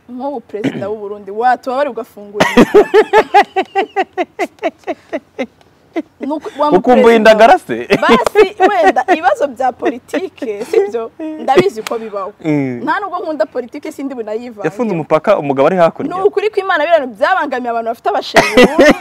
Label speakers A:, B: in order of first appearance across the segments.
A: nk'ubu perezida w'u Burundi watubabari ugafungura
B: ukumbuye indagara se
A: basi wenda ibibazo bya politike sibyo ndabizi ko bibaho nta nubwo nkunda politike sindi bunayiva
B: yafunze umupaka umugabo ari hakurya
A: n'ukuri ko Imana birano byabangamiye abantu bafite abashenyi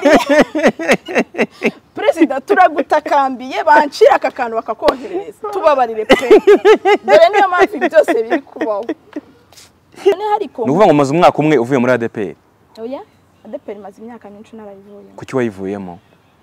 A: Perezida turagutakambiye bancira aka kantu bakakohereza tubabarire pe dore niyo mpamvu byose biri kubaho
B: ni ukuvuga ngo umaze umwaka umwe uvuye muri ADPR
A: oya ADPR maze imyaka myinshi narayivuyemo
B: kuki wayivuyemo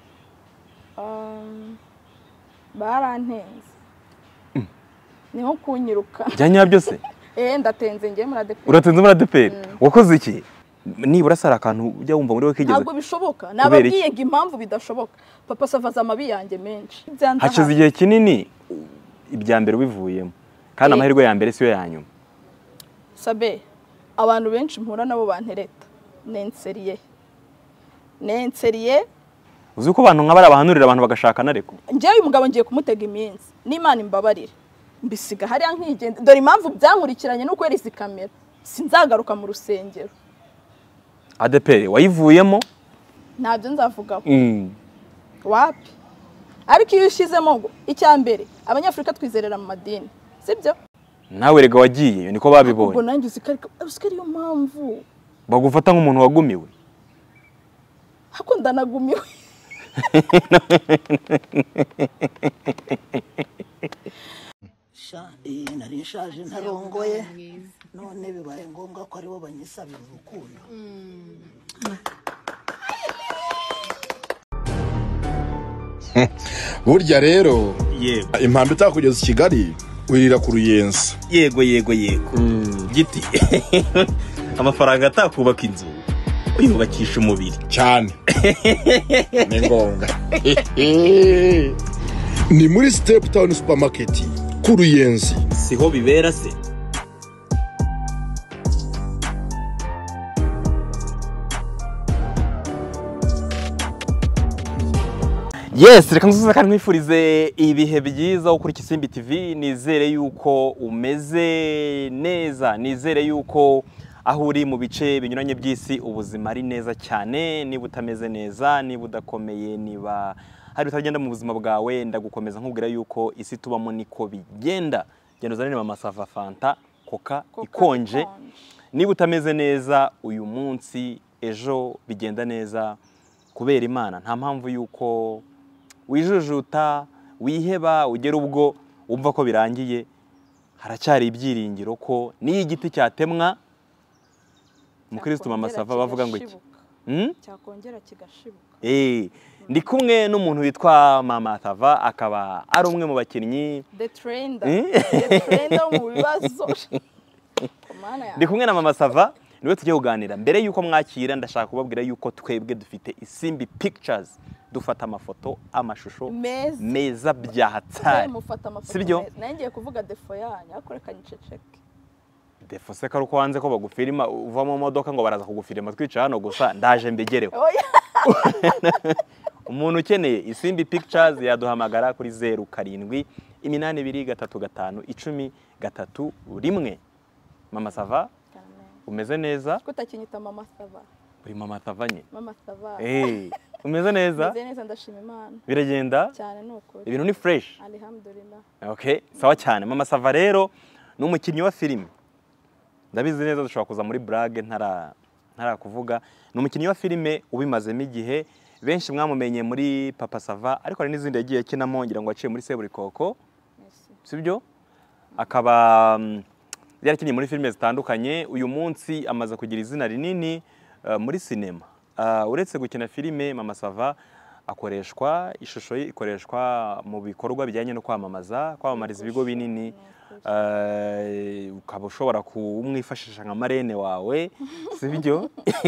A: barantenze niho kunyiruka
B: byanya byose
A: ndatenze ngiye muri ADPR
B: uratenze muri ADPR wakoze iki nibura sara akantu ujya wumva muri we kigeze
A: ntabwo bishoboka nababwiye ngo impamvu bidashoboka papa savaza amabi yanjye menshi
B: hashize igihe kinini ibya mbere ubivuyemo kandi amahirwe ya mbere siyo ya nyuma
A: sabe abantu benshi mpura nabo bantereta nenseriye
B: uzi ko abantu nk'abari abahanurira abantu bagashakana ariko
A: njyewe uyu mugabo ngiye kumutega iminsi n'Imana imbabarire mbisiga hariya nkigenda dore impamvu byankurikiranye nuko yari izi kamera sinzagaruka mu rusengero
B: ADPR wayivuyemo
A: ntabyo nzavugaho wapi ariko iyo ushizemo ngo icya mbere abanyafrika twizerera mu madini sibyo
B: nawe rega wagiye niko babibonye
A: ubwo nanjye usikari yo mpamvu
B: bagufata nk'umuntu wagumiwe
A: hakunda nagumiwe
C: nari nshaje ntarongoye none bibaye ngombwa ko aribo banyisabira urukundo
D: burya rero
E: yego
D: impamvu itakugeza i Kigali wirira ku Ruyenzi
E: yego giti amafaranga atakubaka inzu uyubakisha umubiri
D: cyane ni ngombwa ni muri Step Town Supermarket ku Ruyenzi
E: siho bibera se
B: yes reka nzuza kandi mwifurize ibihe byiza kuri Kisimbi TV nizere yuko umeze neza nizere yuko aho uri mu bice binyuranye by'isi ubuzima ari neza cyane niba utameze neza niba udakomeye niba hari utagenda mu buzima bwawe ndagukomeza nkubwira yuko isi tubamo niko bigenda gendo zanene mama sava fanta coca ikonje niba utameze neza uyu munsi ejo bigenda neza kubera Imana nta mpamvu yuko wijujuta wiheba ugera ubwo umva ko birangiye haracyari ibyiringiro ko ni igiti cyatemwa mukristo mama sava bavuga ngo iki
A: cyakongera kigashibuka
B: ndi kumwe n'umuntu witwa mama sava akaba ari umwe mu bakinnyi
A: the trainer mu bibazo
B: ndi kumwe na mama sava niwe tujye kuganira mbere yuko mwakira ndashaka kubabwira yuko twebwe dufite Isimbi Pictures dufata amafoto amashusho meza byahatsari sibyo
A: nangiye kuvuga defo yanyu akorekanye ceceke
B: defo se karuko wanze ko bagufirima uva mu modoka ngo baraza kugufirima twica hano gusa ndaje mbigereho umuntu ukeneye Isimbi Pictures yaduhamagara kuri 0782351031 mama sava umeze neza
A: kutakinyita mama sava
B: uri mama sava nye
A: mama sava
B: umeze neza
A: umeze neza ndashima Imana
B: biragenda
A: cyane nuko
B: ibintu ni fresh
A: alhamdulillah
B: okay sawa cyane mama sava rero n'umukinnyi wa filime ndabizi neza dushobora kuza muri blague ntara kuvuga n'umukinnyi wa filime ubimazemo igihe benshi mwamumenye muri papa sava ariko hari n'izindi yagiye kinamo ngira ngo aciye muri Seburikoko sibyo akaba yarakinnye muri filime zitandukanye uyu munsi amaze kugira izina rinini muri sinema uretse gukina filime mama sava akoreshwa ishusho ikoreshwa mu bikorwa bijyanye no kwamamariza ibigo binini ukaba ushobora kumwifashisha nka marene wawe sibyo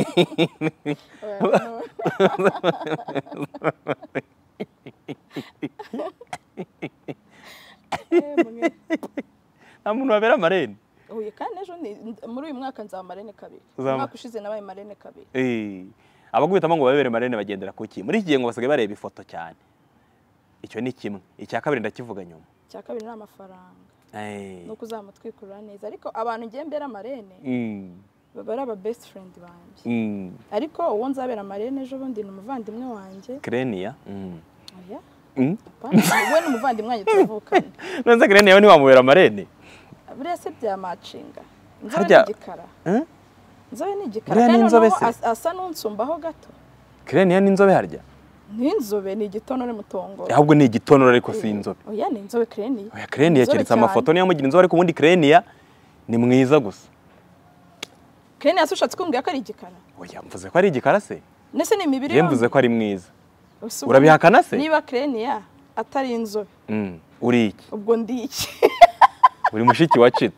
B: nta muntu wabera marene
A: uye kandi ejo muri uyu mwaka nzaba marene kabiri umwaka ushize nabaye marene kabiri
B: abaguhitamo ngo babere marene bagendera kuki muri iki gihe ngo basigaye bareba ifoto cyane icyo ni kimwe icya kabiri ndakivuga nyuma
A: icya kabiri ni amafaranga nuko uzamutwikurura neza ariko abantu ngiye mbera marene bari aba best friend banjye ariko uwo nzabera marene ejo bundi ni umuvandimwe wanjye
B: Krenia
A: oya we ni umuvandimwe wanjye turavukana
B: nonse Krenia ni wamubera marene
A: buriya se bya macinga nzobe n'igikara nzobe n'igikara
B: Buriya ni inzobe se?
A: asa n'unsumbaho gato
B: Krenia ni inzobe harya
A: ni inzobe ni igitonore mutongo
B: ahubwo ni igitonore ariko si inzobe
A: oya ni inzobe Krenia
B: oya Krenia keretse amafoto niyo mugira inzobe ariko ubundi Krenia ni mwiza gusa
A: Krenia yasushatse kumbwira ko ari igikara
B: oya mvuze ko ari igikara se
A: nese ni imibiri
B: mvuze ko ari mwiza urabihakana se
A: niba Krenia atari inzobe
B: uri iki
A: ubwo ndi iki
B: uri mushiki wa Chita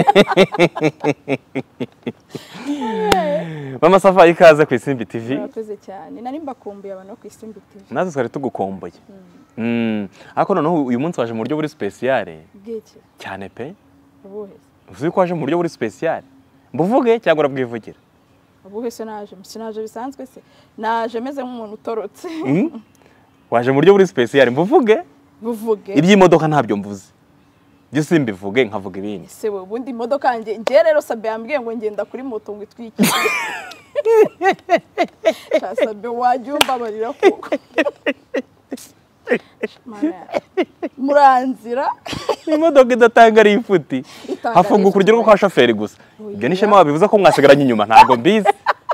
B: Mama Safa ikaze ku Isimbi TV
A: murakoze cyane nari mbakumbuye abantu ku Isimbi TV
B: nazo twari tugukomboye ariko noneho uyu munsi waje mu buryo buri special
A: bwiki
B: cyane pe
A: ubuhe
B: uzi ko waje mu buryo buri special mbuvuge cyangwa urabwivugira
A: ubuhe se naje bisanzwe se naje meze nk'umuntu utorotse
B: waje mu buryo buri special mbuvuge
A: buvuge
B: iby'imodoka ntabyo mvuze byo simbivuge nkavuga ibindi
A: se we ubundi imodoka yanjye ngiye rero Sabe yambwiye ngo ngenda kuri moto ngo itwikire Sabe wajyumba barira kuko muranzira
B: imodoka idatanga ari ifuti hafunguka urugero kwa shoferi gusa ibyo nishema wabivuze ko mwasigaranye inyuma ntabwo mbizi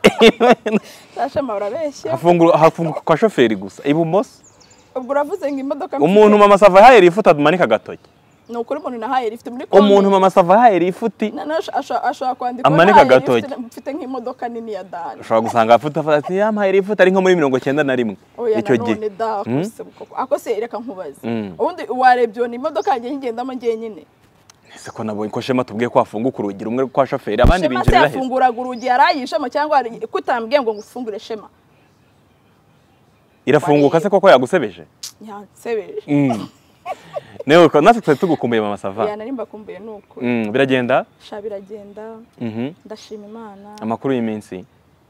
A: Shema urabeshye
B: hafunguka kwa shoferi gusa ibumoso
A: ubwo uravuze ngo imodoka
B: umuntu Mama Sava yahaye ifuti adumanika gatoki
A: no kuri umuntu nahaye rifite muri
B: umuntu Mama Sava yahaye ifuti
A: ashaka kwandika
B: amanika gatoki
A: mfite nk'imodoka nini ya dani
B: ushobora gusanga afuta afite yampaye ifuti ari nko muri 91
A: icyo gihe ako se reka nkubaze ubundi warebye ni imodoka yanjye ngendamo ngenyine
B: ese ko nabonye ko Shema tubwiye ko afunguka urugi rumwe kwa shoferi abandi binjirira
A: he yafunguraga urugi yarayishemo cyangwa kutambwiye ngo ngufungure Shema
B: irafunguka se koko yagusebeje
A: yansebeje
B: Neo ko natwe tugukumbuye Mama Sava
A: ya nari mbakumbuye nuko
B: biragenda
A: sha biragenda ndashima Imana
B: amakuru y'iminsi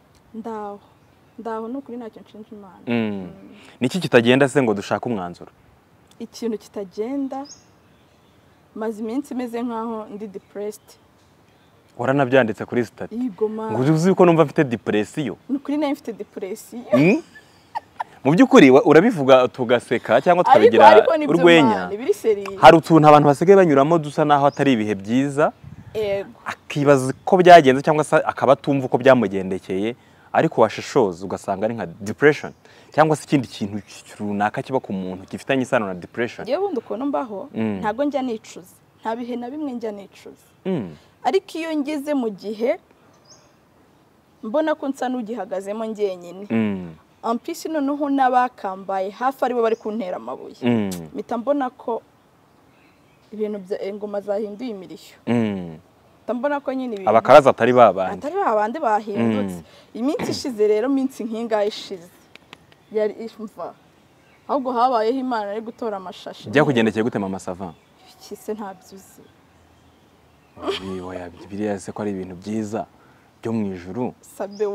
A: ndaho nukuri ntacyo nshinja Imana
B: niki kitagenda se ngo dushaka umwanzuro
A: ikintu kitagenda maze iminsi meze nkaho ndi depressed
B: waranabyanditse kuri stati
A: igoma
B: ngo uzi ko numva mfite depression
A: nukuri nayo mfite depression
B: mu by'ukuri urabivuga tugaseka cyangwa tukabigira urwenya hari utuntu abantu basigaye banyuramo dusa naho atari ibihe byiza akibaza ko byagenze cyangwa se akaba atumva uko byamugendekeye ariko washishoza ugasanga ari nka depression cyangwa se ikindi kintu runaka kiba ku muntu gifitanye isano na depression
A: yewe bundi ukuntu mbaho ntago njya nicuza nta bihe na bimwe njya nicuza ariko iyo ngeze mu gihe mbona ko nsa n'ugihagazemo ngenyine ampisi noneho n'abakambaye hafi aribo bari kuntera amabuye mpita mbona ko ibintu bya ingoma zahinduye imirishyo mbona ko nyine ibintu
B: abakaraza atari babandi
A: bahindutse iminsi ishize rero minsi nkinga ishize yari imva ahubwo habayeho Imana ari gutora amashashi
B: byakugendekeye gute Mama Sava
A: kise ntabyuzi
B: oya biriya se ko ari ibintu byiza byo mu ijuru
A: Sabe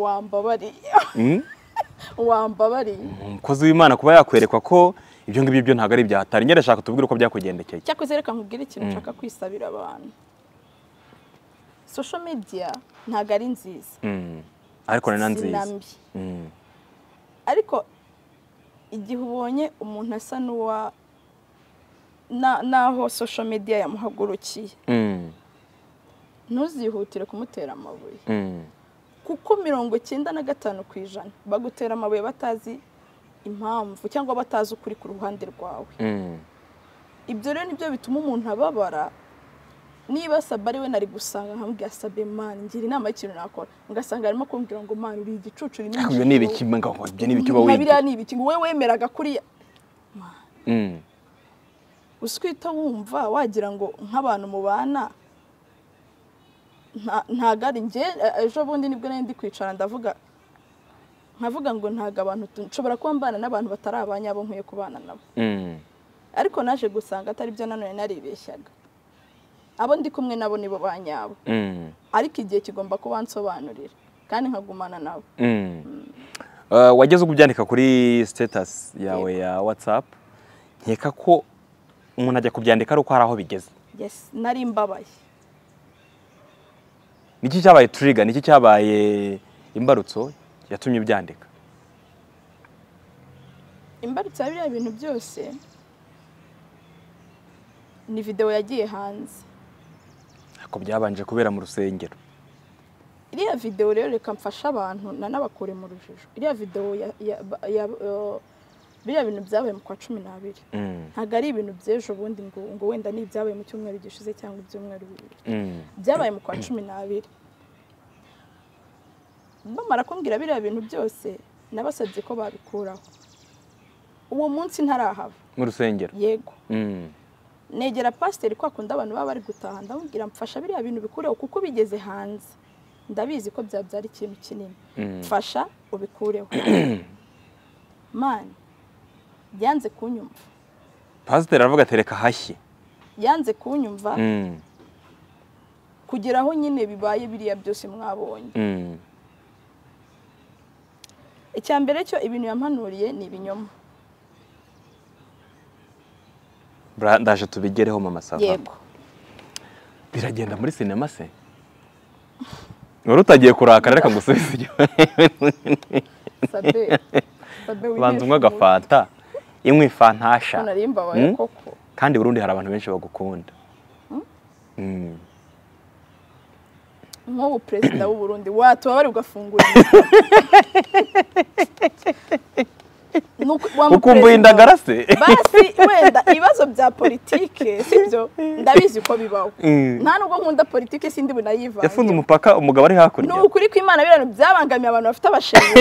A: wambabariye
B: umukozi w'Imana kuba yakwerekwa ko ibyo ngibyo byo ntago ari byahatari nyine ashaka tubwire uko byakugendekeye
A: cyakoze reka nkubwire ikintu nshaka kwisabira abantu social media ntago ari nziza
B: ariko ni nziza
A: ariko igihe ubonye umuntu asa n'uwa naho social media yamuhagurukiye ntuzihutire kumutera amabuye kuko 95% bagutera amabuye batazi impamvu cyangwa batazi ukuri ku ruhande rwawe ibyo rero nibyo bituma umuntu ababara niba Sabe ari we nari gusanga nkambwira Sabe man ngira inama y'ikintu nakora ngasanga arimo kumbwira ngo man uri igicucu uri
B: n'ibyo n'ibiki ngo ibyo n'ibiki ba windi
A: biriya n'ibiki ngo wewe wemeraga kuri uswita wumva wagira ngo nk'abantu mubana ntagari nge ejo bundi nibwo nari ndi kwicara nkavuga ngo ntaga abantu nshobora kuba mbana n'abantu batari abanyabo nkwiye kubana nabo ariko naje gusanga atari byo nanone naribeshyaga abo ndi kumwe nabo nibo banyabo ariko igihe kigomba kuba nsobanurira kandi nkagumana nabo
B: wageze ubyandika kuri status yawe ya WhatsApp nkeka ko umuntu ajya kubyandika ari uko hari aho bigeze
A: yes nari mbabaye
B: niki cyabaye trigger, niki cyabaye imbarutso yatumye byandika?
A: Imbarutso ya biriya bintu byose ni video yagiye hanze.
B: Ako byabanje kubera mu rusengero.
A: Iriya video rero reka mfasha abantu nanabakure mu rujijo. Iriya video biriya bintu byabaye mu kwa 12. Ntago ari ibintu byejo bundi ngo wenda ni byabaye mu cyumweru gishize cyangwa ibyumweru bibiri. Byabaye mu kwa 12. Bamara kumbwira biriya bintu byose nabasabye ko babikuraho. Uwo munsi ntarahava
B: Mu rusengero.
A: Yego. Negera pastor ko akunda abantu baba bari gutaha ndamubwira mfasha biriya bintu bikureho kuko bigeze hanze. Ndabizi ko byabyara ikintu kinini. Mfasha ubikureho. Man. Yanze kunyumva.
B: Pastor aravuga atereka hashye.
A: Yanze kunyumva. Kugira aho nyine bibaye biriya byose mwabonye. Icyambere cyo ibintu yampanuriye ni ibinyoma.
B: Ndaje tubigereho mama Sava.
A: Yego.
B: Biragenda muri sinema se? Wari utagiye kurakara reka ngusubize.
A: Sabe.
B: Banza umwe agafanta. Imwe fantasha.
A: Narimba waye koko.
B: Kandi Burundi hari abantu benshi bagukunda.
A: Nk'ubu president w'u Burundi watu bari ugafungura.
B: Ukumbuye indagara se?
A: Basi wenda ibibazo bya politike sibyo ndabizi ko bibaho. Nta nubwo nkunda politike sindi bunayivange.
B: Yafunze umupaka umugabo ari hakurya.
A: No ukuri ko Imana birano byabangamiye abantu bafite abashenyi.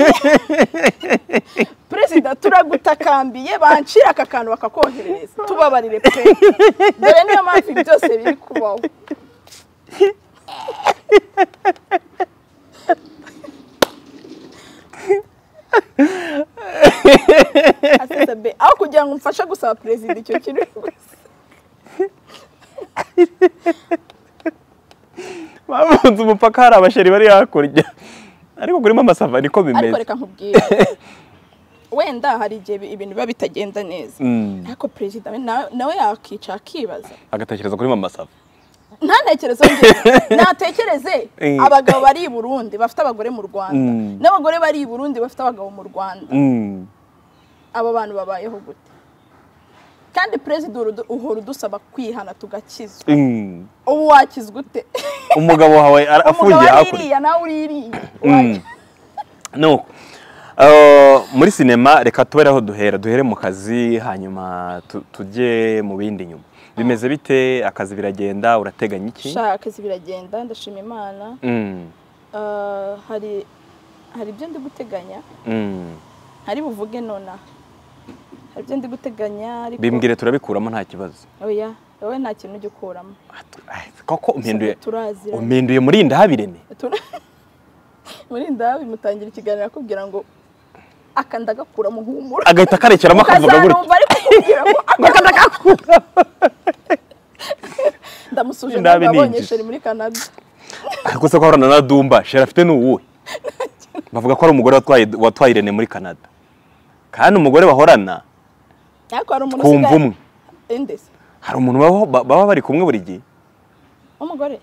A: President turagutakambiye bancira aka kantu bakakoherereza. Tubabarire pe. Dore niyo mpamvu byose biri kubaho. Asabe aho kugira ngo mfashe gusaba president icyo kintu.
B: Bafunze umupaka hari abasheri bari hakurya. Ariko kuri mama Sava niko bimeze.
A: Ariko reka nkubwire. Wenda hari igihe ibintu biba bitagenda neza. Ariko president nawe yakica akibaza.
B: Agatekereza kuri mama Sava.
A: Ntanekerezo nge natekereze abagabo bari i Burundi bafite abagore mu Rwanda n'abagore bari i Burundi bafite abagabo mu Rwanda. Abo bantu babayeho gute? Kandi president uhora udusaba kwihana tugakizwa. Ubu wakizwa ute?
B: Umugabo wawe afungiye hakurya.
A: Nawe uririye.
B: No. Muri sinema reka tuberaho duhere mu kazi hanyuma tujye mu bindi nyuma. Bimeze bite akazi biragenda urateganya iki?
A: Shaka akazi biragenda ndashima Imana. Hari ibyo ndi guteganya. Hari buvuge nona. Hari ibyo ndi guteganya ariko
B: bimbwire turabikuramo nta kibazo.
A: Oya, wowe nta kintu ujye ukuramo.
B: Koko umpinduye muri ndahabirene.
A: Muri ndabimutangira ikiganiro akubwira ngo akandagakura mu humura.
B: Agahita karekeramo akavuga gutya.
A: Ndamusuje nabonye sheri muri Canada.
B: Ariko se ko horana na Dumba, sheri afite n'uwuhe? Bavuga ko ari umugore watwaye Irene muri Canada. Kandi umugore bahorana.
A: Ariko hari umuntu
B: kumva umwe.
A: Endese.
B: Hari umuntu baba bari kumwe buri gihe.
A: Umugore?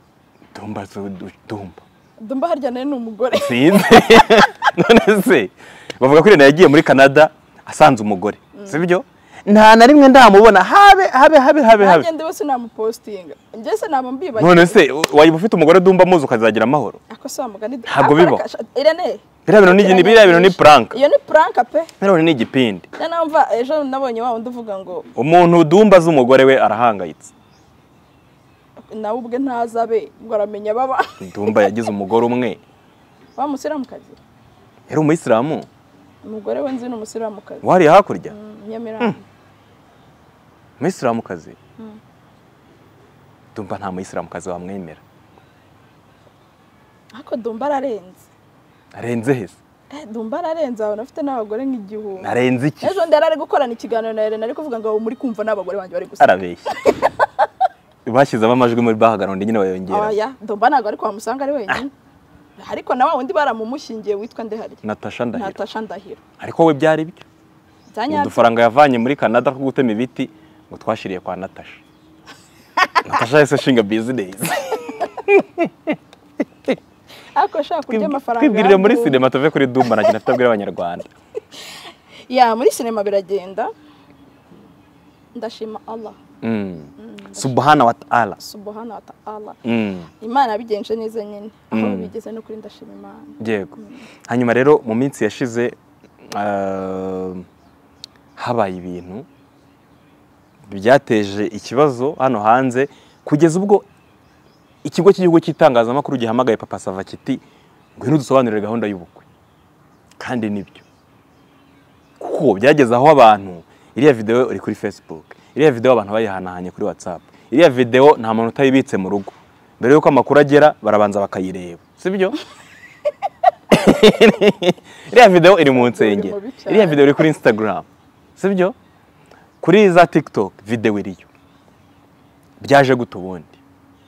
B: Dumba
A: harya nawe ni umugore.
B: Sinzi. None se bavuga ko Irene yagiye muri Canada asanze umugore. Sibyo? Nta na rimwe ndamubona habe.
A: Agende bose namupostinga. Nje se nabambiba.
B: None se wayiba ufite umugore Dumba muzi ukazagira amahoro.
A: Ako se amugani.
B: Ntabwo bibo.
A: Irene.
B: Biriya bintu ni prank.
A: Iyo ni prank pe.
B: Biriya ni igipindi.
A: Nanamva ejo nabonye wa undi uvuga ngo
B: umuntu Dumba z'umugore we arahangayitse.
A: Nawe ubwe ntazabe ngo aramenya baba.
B: Dumba yagize umugore umwe.
A: Wa musiramukazi.
B: Yari umuyisilamu.
A: Umugore we nzi n'umusiramukazi.
B: Wari hakurya?
A: Nyamiramba.
B: Umuyisilamukazi. Dumba nta muyisilamukazi wamwemera.
A: Ako Dumba ararenze.
B: Arenze hese?
A: Dumba ararenze abana afite n'abagore nk'igihumbi.
B: Arenze iki?
A: Ejo ndarare gukorana ikiganiro na Irene ari kuvuga ngo muri kumva n'abagore banje bari gusa.
B: Arabeshya. Bashyizemo amajwi muri background nyine bayongera.
A: Oya, Dumba ntago ari kwa musanga ari wenyine. Ariko nawe wundi baramumushingiye witwa Ndehari.
B: Natasha Ndahiro.
A: Ariko
B: we byari byo. Udufaranga yavanye muri Canada ko gutema ibiti ngo twashiriye kwa Natasha. Natasha yese shinga business.
A: ariko shaka kurya amafaranga
B: twibwirire muri sinema tuve kuri Dumba na kinafite abwira abanyarwanda.
A: ya muri sinema biragenda ndashima Allah
B: subhana wa ta'ala
A: Imana yabigenje neza nyine aho bigeze no kuri ndashima Imana.
B: Yego. Hanyuma rero mu minsi yashize habaye ibintu byateje ikibazo hano hanze kugeza ubwo ikigo cy'igihugu cy'itangazamakuru gihamagaye Papa Sava kiti ngwino dusobanurire gahunda y'ubukwe. Kandi nibyo kuko byageze aho abantu iriya video iri kuri Facebook, iriya video abantu bayihanahanye kuri WhatsApp, iriya video nta muntu utayibitse mu rugo mbere yuko amakuru agera barabanza bakayireba, sibyo? Iriya video iri mu nsengero, iriya video iri kuri Instagram, sibyo? Kuri za TikTok video iriyo. Byaje gute ubundi?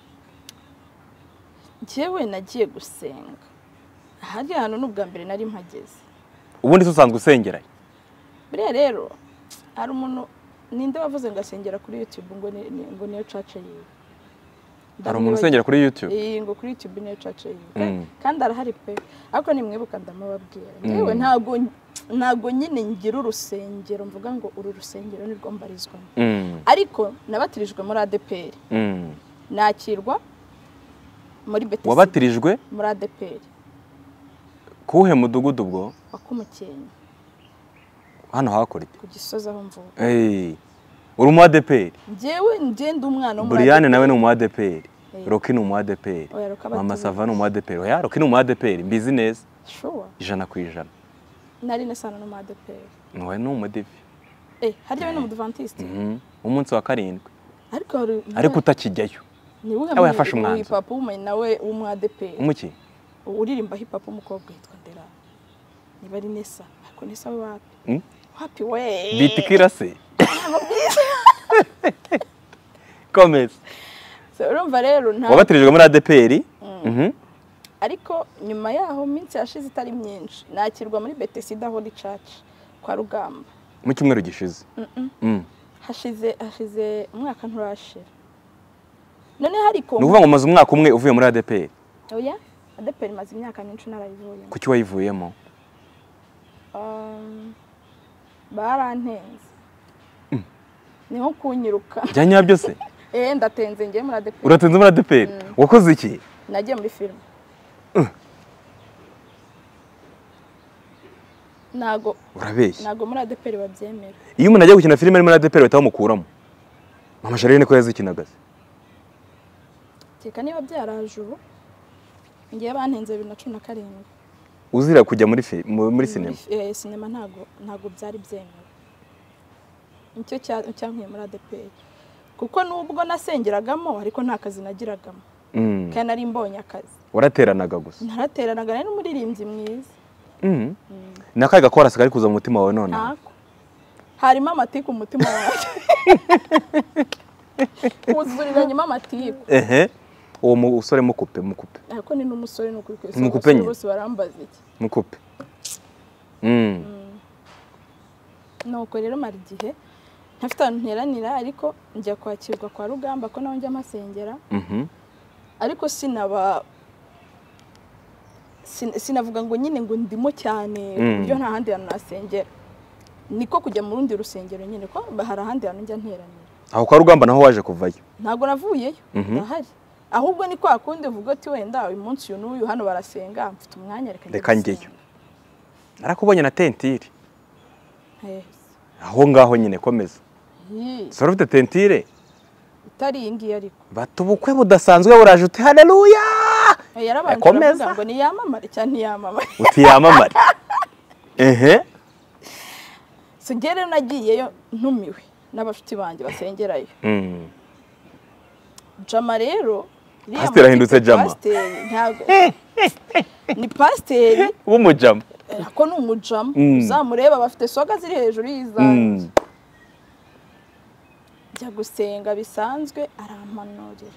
A: Njyewe nagiye gusenga hari hano n'ubwa mbere nari mpageze.
B: Ubundi usanzwe usengera?
A: Buriya rero hari umuntu ninde wavuze ngo asengera kuri YouTube ngo niyo church yiwe.
B: Hari umuntu usengera kuri YouTube?
A: Ngo kuri YouTube niyo church yiwe. Kandi arahari pe. Ariko nimwibuka ndamubabwira. Njyewe ntago nyine ngira urusengero mvuga ngo uru rusengero nirwo mbarizwamo. Ariko nabatirijwe muri ADPR. Nakirwa muri Betesi.
B: Wabatirijwe
A: muri ADPR.
B: Kuhe mudugudu ubwo?
A: Wakumukenye.
B: Hano hakora iki?
A: Ku Gisozi aho mvuga.
B: Uri mu ADPR?
A: Njyewe ngenda umwana
B: muri Brian nawe ni mu ADPR. Rocky ni mu ADPR. Mama Sava ni mu ADPR. Oya Rocky ni mu ADPR mbizi neza.
A: Sure.
B: 100%.
A: Nari nasana no mu ADPR.
B: Nowe no mu Divi.
A: Harya we no mu Adventiste.
B: Umunsi wa 7.
A: Ariko
B: utakijyayo.
A: Ni we
B: yawe yafashe umwanzo.
A: Hip hop nawe mu ADPR.
B: Umuki?
A: Uririmba hip hop umukobwa yitwa Ndera. Niba ari Nesa. Ariko Nesa we wapi? Wapi we?
B: Bitikira se. Komeza.
A: Urumva rero nta
B: wabatirijwe muri ADPR.
A: Ariko nyuma yaho minsi yashize itari myinshi nakirwa muri Betesi Holy Church kwa Rugamba.
B: Mu cyumweru gishize.
A: Hashize umwaka nturashira. None hariko
B: nuvuga ngo maze umwaka umwe uvuye muri ADPR.
A: Oya, ADPR maze imyaka myinshi narayivuyemo.
B: Kuki wayivuyemo?
A: Barantenze. Niho kunyiruka.
B: Byanya byose?
A: Ndatenze ngiye muri ADPR.
B: Uratenze muri ADPR? Wakoze iki?
A: Nagiye muri film. Nago
B: urabeshya.
A: Nago muri ADPR babyemera.
B: Iyo umuntu agiye gukina film ari muri ADPR batamukuramo. Mama Charlene ko yazikinagaze.
A: Keka niba byarajuru. Ngiye bantenze 2017.
B: Uzira kujya muri sinema?
A: Sinema ntago byari byemewe. Nicyo cyankuye muri ADPR. Kuko nubwo nasengeragamo ariko nta kazi nagiragamo. Kandi nari mbonye akazi.
B: Warateranaga gusa?
A: Narateranaga nari n'umuririmbyi mwiza.
B: Nakaye gakora sigari kuza mu mutima wawe none?
A: Harimo amatiku mu mutima wawe. Uzuriranyemo amatiku.
B: Uwo musore mukupe.
A: Ariko ni n'umusore n'ukuri kwese.
B: Mukupe nyine.
A: Bose barambaza iki?
B: Mukupe.
A: Nuko rero mara igihe ntafite ahantu nteranira ariko njya kwakirwa kwa Rugamba ko naho njya amasengera. Ariko sinavuga ngo nyine ngo ndimo cyane buryo nta handi hantu nasengera. Niko kujya mu rundi rusengero nyine ko hari ahandi hantu njya nteranira.
B: Aho kwa Rugamba naho waje kuvayo?
A: Ntago navuyeyo. Ndahari. Ahubwo ni kwa kundi uvuga ati wenda uyu munsi uyu n'uyu hano barasenga mfite umwanya
B: reka njyeyo. Narakubonye na tentire. Aho ngaho nyine komeza. Sora ufite tentire?
A: Itari ingi ariko.
B: Batubukwe budasanzwe buraje uti haleluya.
A: Yarabanje ngo ni yamamare cyane ntiyamamare.
B: Uti yamamare.
A: So ngere nagiyeyo ntumiwe n'abafite banje basengerayo. Jama rero
B: pasteur ahindutse jama.
A: Ni pasteur
B: w'umujama.
A: Ko ni umujama. Uzamureba bafite soga ziri hejuru y'izanjye. Njya gusenga bisanzwe arampanurira.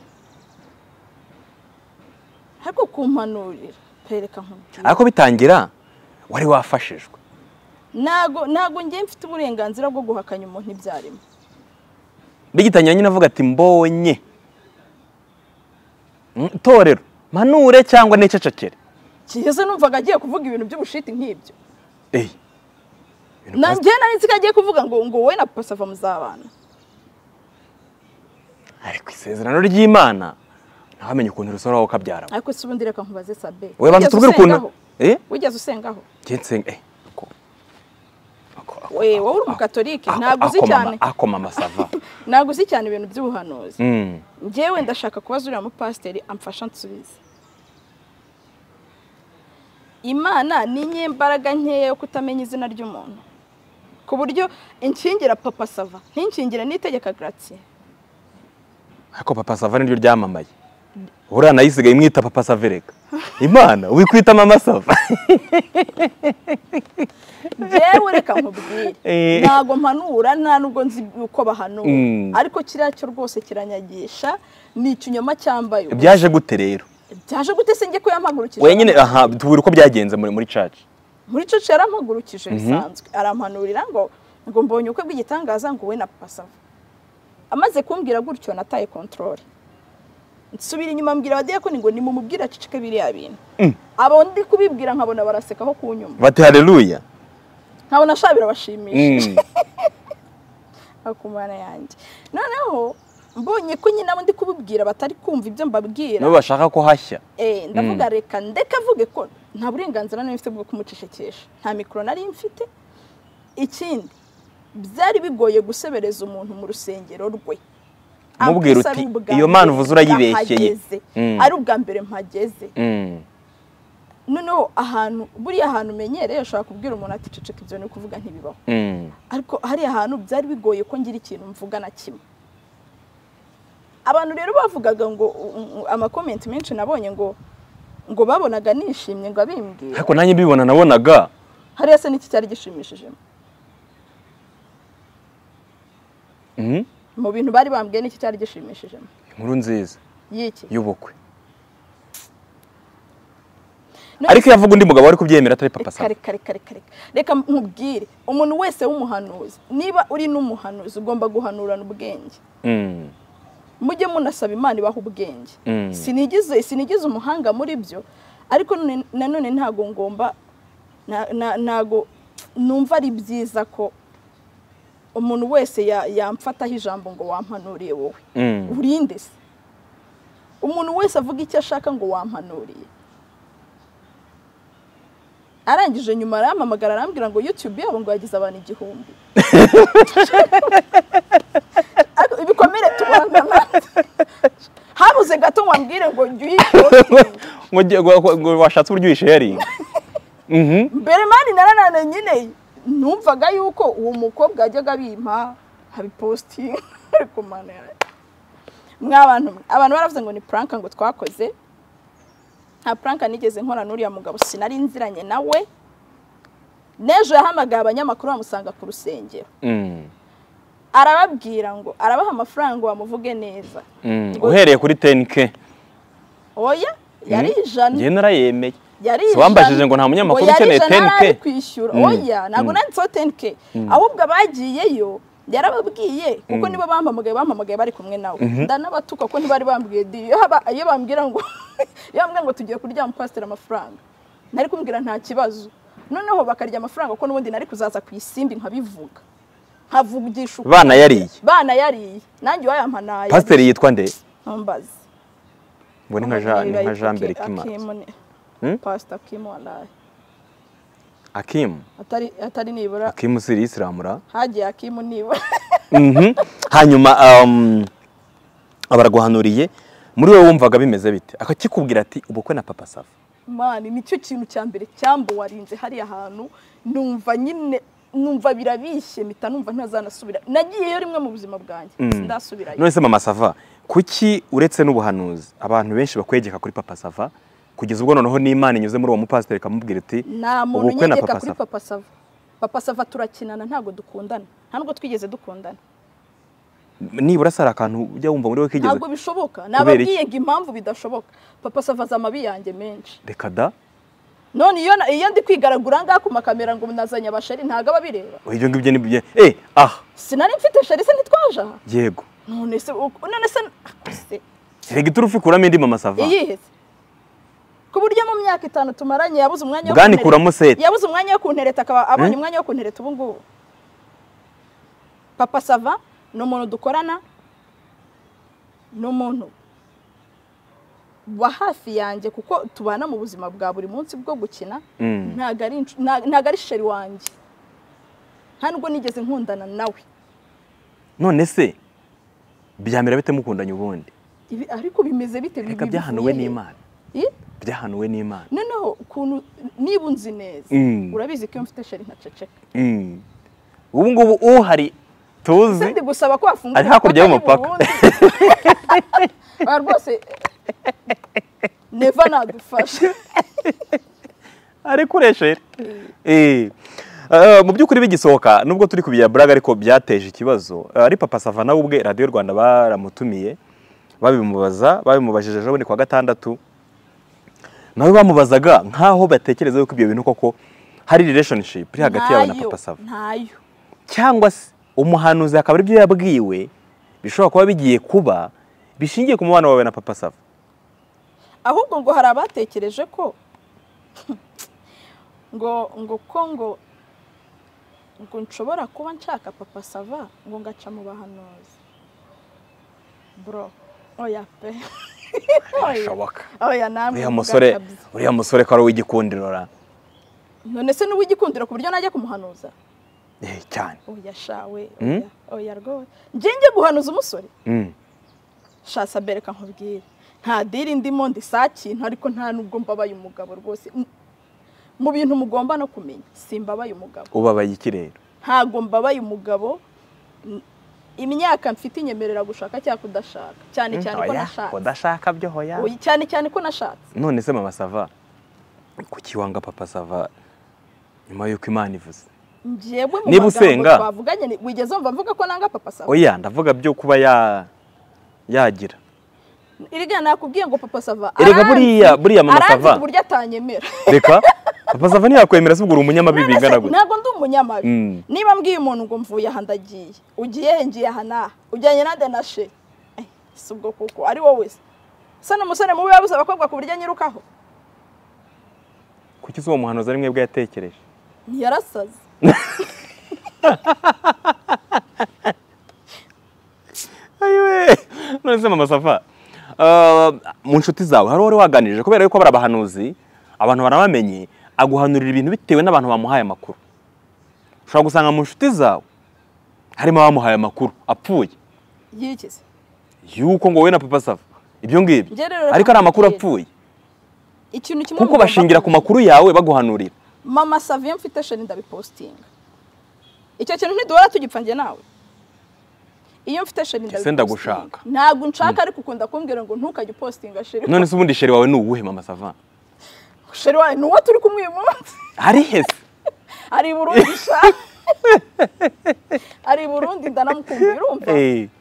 A: Ariko kumpanurira pereka nkubwira.
B: Ariko bitangira wari wafashijwe.
A: Nago ngiye mfite uburenganzira bwo guhakanya umuntu ibyarimo.
B: Bigitanya nyine avuga ati mbonye. Torero manure cyangwa nececekere
A: kigeze numvaga agiye kuvuga ibintu by'ubushiti nk'ibyo
B: eh
A: nanjye nari nzi ko agiye kuvuga ngo wowe na Papa Sava muzabana
B: ariko isezerano ry'Imana ntamenye ukuntu rusoraho kabyara
A: ariko si ubundi reka nkubaze Sabe
B: we banza tubwire ukuntu
A: wigeze usengaho
B: Jensenga
A: wowe uri umukatolike ntabwo uzi cyane
B: ako mama Sava
A: ntabwo uzi cyane ibintu by'ubuhanuzi njyewe ndashaka kubaza uriya mupasiteri amfasha nsubize Imana ni nyembaraga nkeya yo kutamenya izina ry'umuntu ku buryo inshingira Papa Sava ntinshingira n'itegeka Gracie
B: ako Papa Sava niryo ryamamaye uriya nayisigaye imwita Papa Sava reka Imana ubikwita mama Sava
A: jewe reka nkubwire ntago mpanura nta nubwo nzi uko bahanura ariko kiriya cyo rwose kiranyagisha ni ikinyoma cyambaye
B: byaje gute rero
A: byaje gute se njye ko yampagurukije
B: wenyine tubura uko byagenze muri church
A: yarampagurukije bisanzwe arampanurira ngo mbonye uko bw'igitangaza ngo we na Papa Sava amaze kumbwira gutyo nataye control nsubira inyuma mbwira abadiyakoni ngo nimumubwira cicike biriya bintu abo ndi kubibwira nkabona baraseka ho kunyuma
B: bati haleluya
A: nkabona shabira bashimishije akumana yanjye noneho mbonye ko nyine abo ndi kubibwira batari kumva ibyo mbabwira
B: no bashaka ko hashya
A: ndavuga reka ndeka avuge ko nta burenganzira nari mfite bwo kumucecekesha nta mikoro nari mfite ikindi byari bigoye gusebereza umuntu mu rusengero rwe
B: mubwira uti iyo Mana uvuze urayibeshyeye
A: ari ubwa mbere mpageze noneho ahantu buriya ahantu umenyereye ushobora kubwira umuntu ati ceceka ibyo ni kuvuga ntibibaho ariko hari ahantu byari bigoye ko ngira ikintu mvuga na kimwe abantu rero bavugaga ngo amakomenti menshi nabonye ngo babonaga nishimye ngo abimbwira
B: ariko nanjye mbibona nabonaga
A: hariya se n'iki cyari gishimishijemo mu bintu bari bambwiye n'iki cyari gishimishijemo
B: inkuru nziza
A: y'iki
B: y'ubukwe ariko yavuga undi mugabo ari kubyemera atari Papa Sava
A: reka nkubwire umuntu wese w'umuhanuzi niba uri n'umuhanuzi ugomba guhanurana ubwenge mujye munasaba Imana ibaha ubwenge sinigize umuhanga muri byo ariko nanone ntago ngomba ntago numva ari byiza ko umuntu wese yamfataho ijambo ngo wampanuriye wowe urinde se umuntu wese avuga icyo ashaka ngo wampanuriye arangije nyuma arampamagara arambwira ngo YouTube yabo ngo yagize abantu 1000 ibikomere tubangana habuze gato wambwire ngo
B: ngo washatse uburyo sharing
A: mbere mani naranane nyine numvaga yuko uwo mukobwa ajyaga bimpa habiposting ariko mana abantu baravuze ngo ni prank ngo twakoze nta prank nigeze nkora n'uriya mugabo sinari nziranye nawe nejo yahamagaye abanyamakuru bamusanga ku rusengero arababwira ngo arabaha amafaranga bamuvuge neza
B: uhereye kuri 10k
A: oya yari ijana
B: nge narayemeye
A: yari
B: wambajije ngo nta munyamakuru ukeneye 10k
A: kwishyura oya ntabwo nanditseho 10k ahubwo abagiyeyo yarababwiye kuko nibo bampamagaye bari kumwe nawe ndanabatuka ko ntibari bambwiye iyo bambwira ngo tugiye kurya mu pastor amafaranga nari kumbwira nta kibazo noneho bakarya amafaranga ko n'ubundi nari kuzaza ku isimbi nkabivuga nkavugisha
B: bana yariye
A: nanjye wayampanaye
B: pastor yitwa nde
A: ntumbaze
B: ngo ni nka Jean Mbere Kimanzi
A: pastor Kim wallahi
B: Akim
A: atari nibura
B: Akim siri Islamura
A: hagiye Akim nibura
B: hanyuma abaraguhanuriye muri wowe wumvaga bimeze bite akakikubwira ati ubukwe na Papa Sava
A: mani nicyo kintu cya mbere cyambo warinze hari ahantu numva birabishye mita numva ntazanasubira nagiyeyo rimwe mu buzima bwanjye ndasubirayo
B: none se Mama Sava kuki uretse n'ubuhanuzi abantu benshi bakwegeka kuri Papa Sava kugeza ubwo noneho n'Imana inyuze muri uwo mupasiteri kamubwira ati
A: ubukwe na Papa Sava Papa Sava turakinana ntago dukundana ntabwo twigeze dukundana
B: nibura sara akantu ujya wumva muri we kigeze
A: ntabwo bishoboka nababwiye ngo impamvu bidashoboka Papa Sava zamabi yanjye menshi
B: reka da
A: none iyo ndi kwigaragura ngaha ku makamera ngo nazanye abasheri ntago ababireba
B: ibyo ngibyo ni
A: sinari mfite sheri se ntitwaje aha
B: yego
A: none se
B: Rega iturufu ikuramo indi mama Sava.
A: Iyiheze. Ku buryo mu myaka 5 tumaranye yabuze umwanya wo
B: Bwani kuramo seti.
A: Yabuze umwanya wo kuntereta akaba abonye umwanya wo kuntereta ubu ngubu. Papa Sava ni umuntu dukorana, ni umuntu wa hafi yanjye kuko tubana mu buzima bwa buri munsi bwo gukina. Ntago ari sheri wanjye, nta nubwo nigeze nkundana nawe.
B: None se byamera bite mukundanye ubundi?
A: Ariko bimeze bite?
B: Reka byahanuwe n'Imana. Byahanuwe n'Imana.
A: Noneho ukuntu niba unzi neza urabizi ko iyo mfite sheri ntaceceka.
B: Ubu ngubu uhari tuzi
A: ndi gusaba ko afungura
B: ari hakurya y'umupaka.
A: Rwose neva nadufasha.
B: Ari kureshe. Mu by'ukuri bigisohoka nubwo turi kubiya braga ariko byateje ikibazo. Ari Papa Sava nawe ubwe Radio Rwanda baramutumiye babimubajije ejo bundi kwa gatandatu. Nawe bamubazaga nkaho batekereza yuko ibyo bintu koko hari relationship iri hagati yawe na Papa Sava.
A: Ntayo.
B: Cyangwa se umuhanuzi akaba ari byo yabwiwe bishobora kuba bigiye kuba bishingiye ku mubano wawe na Papa Sava.
A: Ahubwo ngo hari abatekereje ko ngo nshobora kuba nshaka Papa Sava ngo ngaca mu bahanuzi. Bro, oya pe.
B: Shoboka.
A: Oya namwe.
B: Uriya musore ko ari w'igikundiro ra.
A: None se n'uw'igikundiro ku buryo najya kumuhanuza?
B: Cyane.
A: Oya shawe, oya rwo. Njye guhanuza umusore? Shasa bereka nkubwire. Nta diri ndimo ndisakintu ariko nta nubwo mbabaye umugabo rwose. Mu bintu mugomba no kumenya simbabaye umugabo.
B: Ubabaye iki rero?
A: Ntago mbabaye umugabo. Imyaka mfite inyemerera gushaka cyangwa kudashaka. Cyane ko nashatse.
B: Kudashaka byo hoya.
A: Cyane ko nashatse.
B: None se mama Sava kuki wanga Papa Sava nyuma yuko Imana ivuze?
A: Njyewe mu
B: niba usenga
A: twavuganye wigeze umva mvuga ko nanga Papa Sava?
B: Oya ndavuga byo kuba yagira.
A: Iriga nakubwiye ngo Papa Sava.
B: Erega buriya mama Sava.
A: Arandi buryo atanyemera.
B: Reka Papa Sava ntiyakwemera se ubwo umunyamabi bingana gute?
A: Ntago ndi umunyamabi. Niba mbwiye umuntu ngo mvuye aha ndagiye. Ugiye ngiye aha naha. Ujyanye nande na she. Subwo kuko ari wowe se. Sana umusore mubi yabuze abakobwa ku buryo nyirukaho.
B: Kuki uwo muhanuzi ari mwebwe yatekereje?
A: Yarasaze.
B: Ayiwe none se mama Sava mu nshuti zawe hari wari waganirije kubera yuko barabahanuzi abantu barabamenye aguhanurira ibintu bitewe n'abantu bamuhaye amakuru. Ushobora gusanga mu nshuti zawe harimo abamuhaye amakuru apfuye.
A: Yikize.
B: Yuko ngo wowe na Papa Sava ibyo ngibyo. Ariko ari amakuru apfuye.
A: Ikintu kimwe
B: kuko bashingira ku makuru yawe baguhanurira.
A: Mama Sava iyo mfite sheri ndabipostinga. Icyo kintu ntiduhora tugipfangiye nawe. Iyo mfite sheri
B: ndagushaka.
A: Ntago nshaka ariko ukunda kumbwira ngo ntukajye postinga sheri.
B: None se ubundi sheri wawe ni uwuhe mama Sava?
A: Sheri wawe ni uwo turi kumwe umunsi.
B: Ari hese.
A: Ari Burundi sha. Ari Burundi ndanamukumbuye urumva.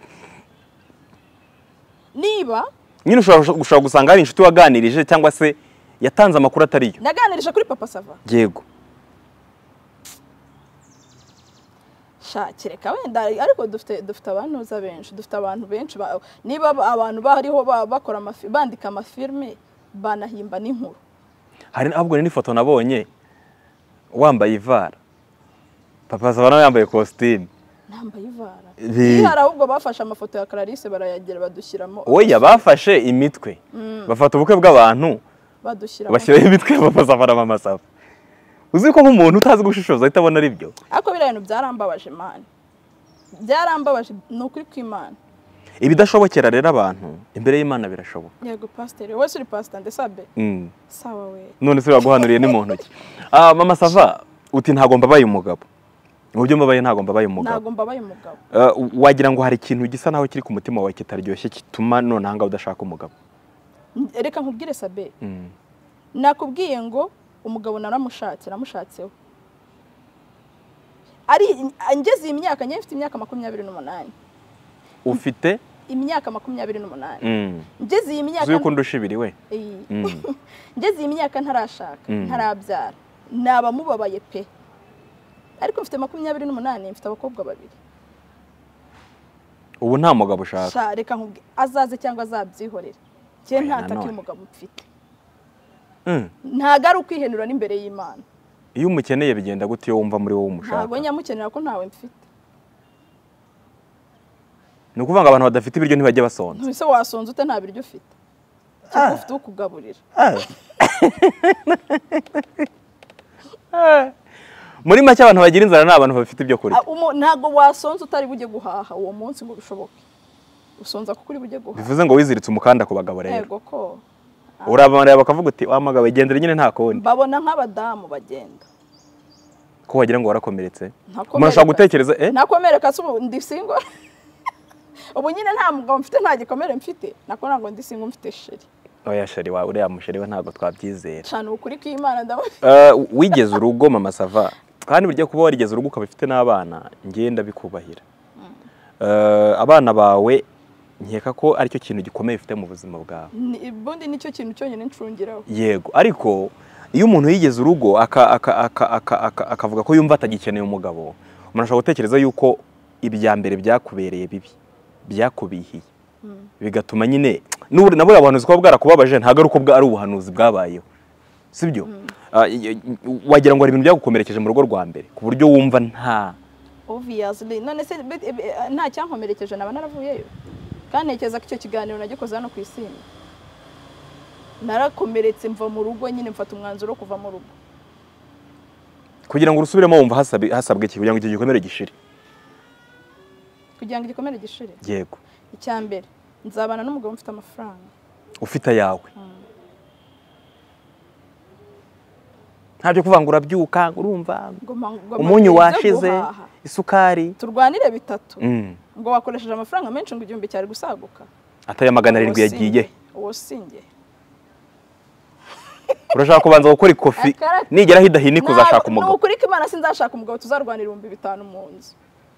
A: Niba
B: nyine ushobora gusanga hari inshuti waganirije cyangwa se yatanze amakuru atariyo.
A: Naganirije kuri Papa Sava.
B: Yego.
A: Shakireka wenda ariko dufite abantuza benshi, dufite abantu benshi niba abantu bariho bakora bandika amafilme banahimba n'inkuru.
B: Hari ahubwo n'ifoto nabonye wambaye ivara. Papa Sava nawe yambaye costume.
A: Nambaye ivara. Hari ahubwo bafashe amafoto ya Clarisse barayagera badushyiramo.
B: Oya bafashe imitwe. Bafata ubukwe bw'abantu
A: badushyiramo.
B: Bashyiraho imitwe ya Papa Sava na mama Sava. Uzi ko nk'umuntu utazi gushishoza ahita abona ari byo.
A: Ariko biriya bintu byarambabaje man. Byarambabaje n'ukuri kw'Imana.
B: Ibidashobokera rero abantu imbere y'Imana birashoboka.
A: Yego pastor, wowe uri pastor ndesabe. Sawa we.
B: None se waguhanuriye ni mu ntoki. Mama Sava uti ntago mbabaye umugabo. Mu byo mbabaye ntago mbabaye umugabo.
A: Ntago mbabaye umugabo.
B: Wagira ngo hari ikintu gisa naho kiri ku mutima wawe kitaryoshye kituma none hanga udashaka umugabo.
A: Reka nkubwire Sabe. Nakubwiye ngo umugabo namushatseho. Ari ngeze imyaka nyefite imyaka 28.
B: Ufite
A: imyaka 28. Ngeze imyaka
B: Zuko ndushibiri we.
A: Ngeze imyaka ntarashaka, ntarabyara. Naba mubabaye pe. Ariko mfite 28 mfite abakobwa babiri.
B: ubu nta mugabo ushaka
A: reka nkubwire azaze cyangwa azabyihorera cye ntataka umugabo mfite ntago ari ukwihenura n'imbere y'Imana.
B: Iyo umukeneye bigenda gute iyo wumva muri wowe umushaka?
A: Ntago nyamukenera ko ntawe mfite.
B: Ni ukuvuga ngo abantu badafite ibiryo ntibajye basonza.
A: Ntuse wasonza ute nta biryo ufite. Cyangwa ufite ukugaburira.
B: Muri make abantu bagira inzara ni abantu bafite ibyo kurya.
A: Ntago wasonza utari bujye guhaha uwo munsi ngo bishoboke. Usonza kuko uri bujye guhaha.
B: Bivuze ngo wiziritse umukanda ku bagabo rero.
A: Yego ko.
B: Urabana bakavuga uti wa mugabo igendere nyine nta kundi.
A: Babona nk'abadamu bagenda.
B: Ko wagira ngo warakomeretse. Murashaka gutekereza
A: nakomereka se ndi singo. Ubu nyine nta mugabo mfite nta gikomere mfite. Nakora ngo ndi singo mfite sheri.
B: Oya sheri wa uriya musheri we ntago twabyizera.
A: Cyane ukuri kw'Imana ndaho.
B: Wigeze urugo mama Sava. Kandi burya kuba warigeze urugo ukabifite n'abana ngenda bikubahira. Abana bawe nkeka ko aricyo kintu gikomeye ufite mu buzima bwawe.
A: Bundi nicyo kintu cyonyine ncungiraho.
B: Yego, ariko iyo umuntu yigeze urugo akavuga ko yumva atagikeneye umugabo, umuntu ashobora gutekereza yuko ibya mbere byakubereye bibi, byakubihiye. Bigatuma nyine nabo abantu ko bwarakubabaje ntago ari uko ari ubuhanuzi bwabayeho. Sibyo? Wagira ngo ari ibintu byagukomerekeje mu rugo rwa mbere ku buryo wumva nta
A: obviously none se nta cyankomerekeje naba naravuyeyo. Kandi ntekereza ko icyo kiganiro nagikoze hano ku Isimbi. Narakomeretse mva mu rugo nyine mfata umwanzuro kuva mu rugo.
B: Kugira ngo urusubiremo wumva hasabwe iki kugira ngo icyo gikomere gishire.
A: Kugira ngo igikomere gishire.
B: Yego.
A: Icyambere nzabana n'umugabo mfite amafaranga.
B: Ufite ayawe. Ntabyo kuvangura byuka urumva umunyu washize isukari
A: turwanire bitatu ngo wakoresheje amafaranga menshi ngo igihumbi cyari gusaguka
B: ataya 700 yagiye
A: uwo singe
B: urashaka kubanza gukora ikofi nigera hidahini kuzashaka umugabo
A: n'ukuri ko Imana sinzashaka umugabo tuzarwanira 5,000 mu nzu.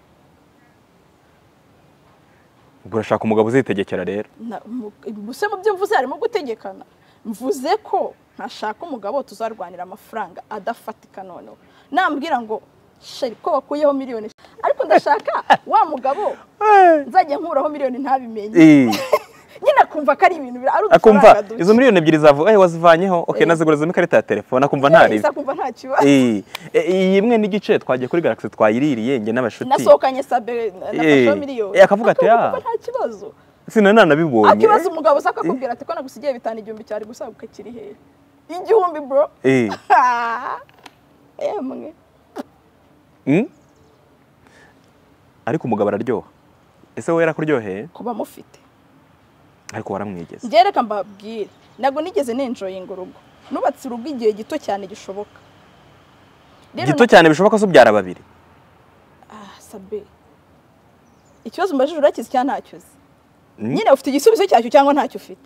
B: Urashaka umugabo uzitegekera rero
A: buse mu byo mvuze harimo gutegekana mvuze ko ntashaka umugabo tuzarwanira amafaranga adafatika noneho nambwira ngo sheri ko bakuyeho miliyoni ariko ndashaka wa mugabo nzajye nkuraho miliyoni ntabimenye nyine akumva ko ari ibintu ari
B: akumva izo miliyoni 2 zavuga wazivanyeho okay nazigurezemo ikarita ya telefone akumva ntari
A: akumva nta kibazo
B: iyi imwe n'igice twagiye kuri Galaxy twayiririye nge n'abashuti
A: nasokanye sabe nafashe miliyoni
B: akavuga ati
A: nta kibazo
B: sinana nabibonye
A: akibaza umugabo saka akubwira ati ko nagusigiye 5,000 cyari gusaguka kiri he 1,000 bro emwe
B: ariko umugabo araryoha ese wowe yarakuryoheye
A: kuba mufite
B: ariko waramwigeze
A: ngereka mbabwire nago nigeze nenjoying urugo nubatse urugo igihe gito cyane gishoboka
B: gito cyane bishoboka so byara babiri
A: sabe ikibazo mbajije urakize cyane ntacyuze nyine ufite igisubizo cyacyo cyangwa ntacyo ufite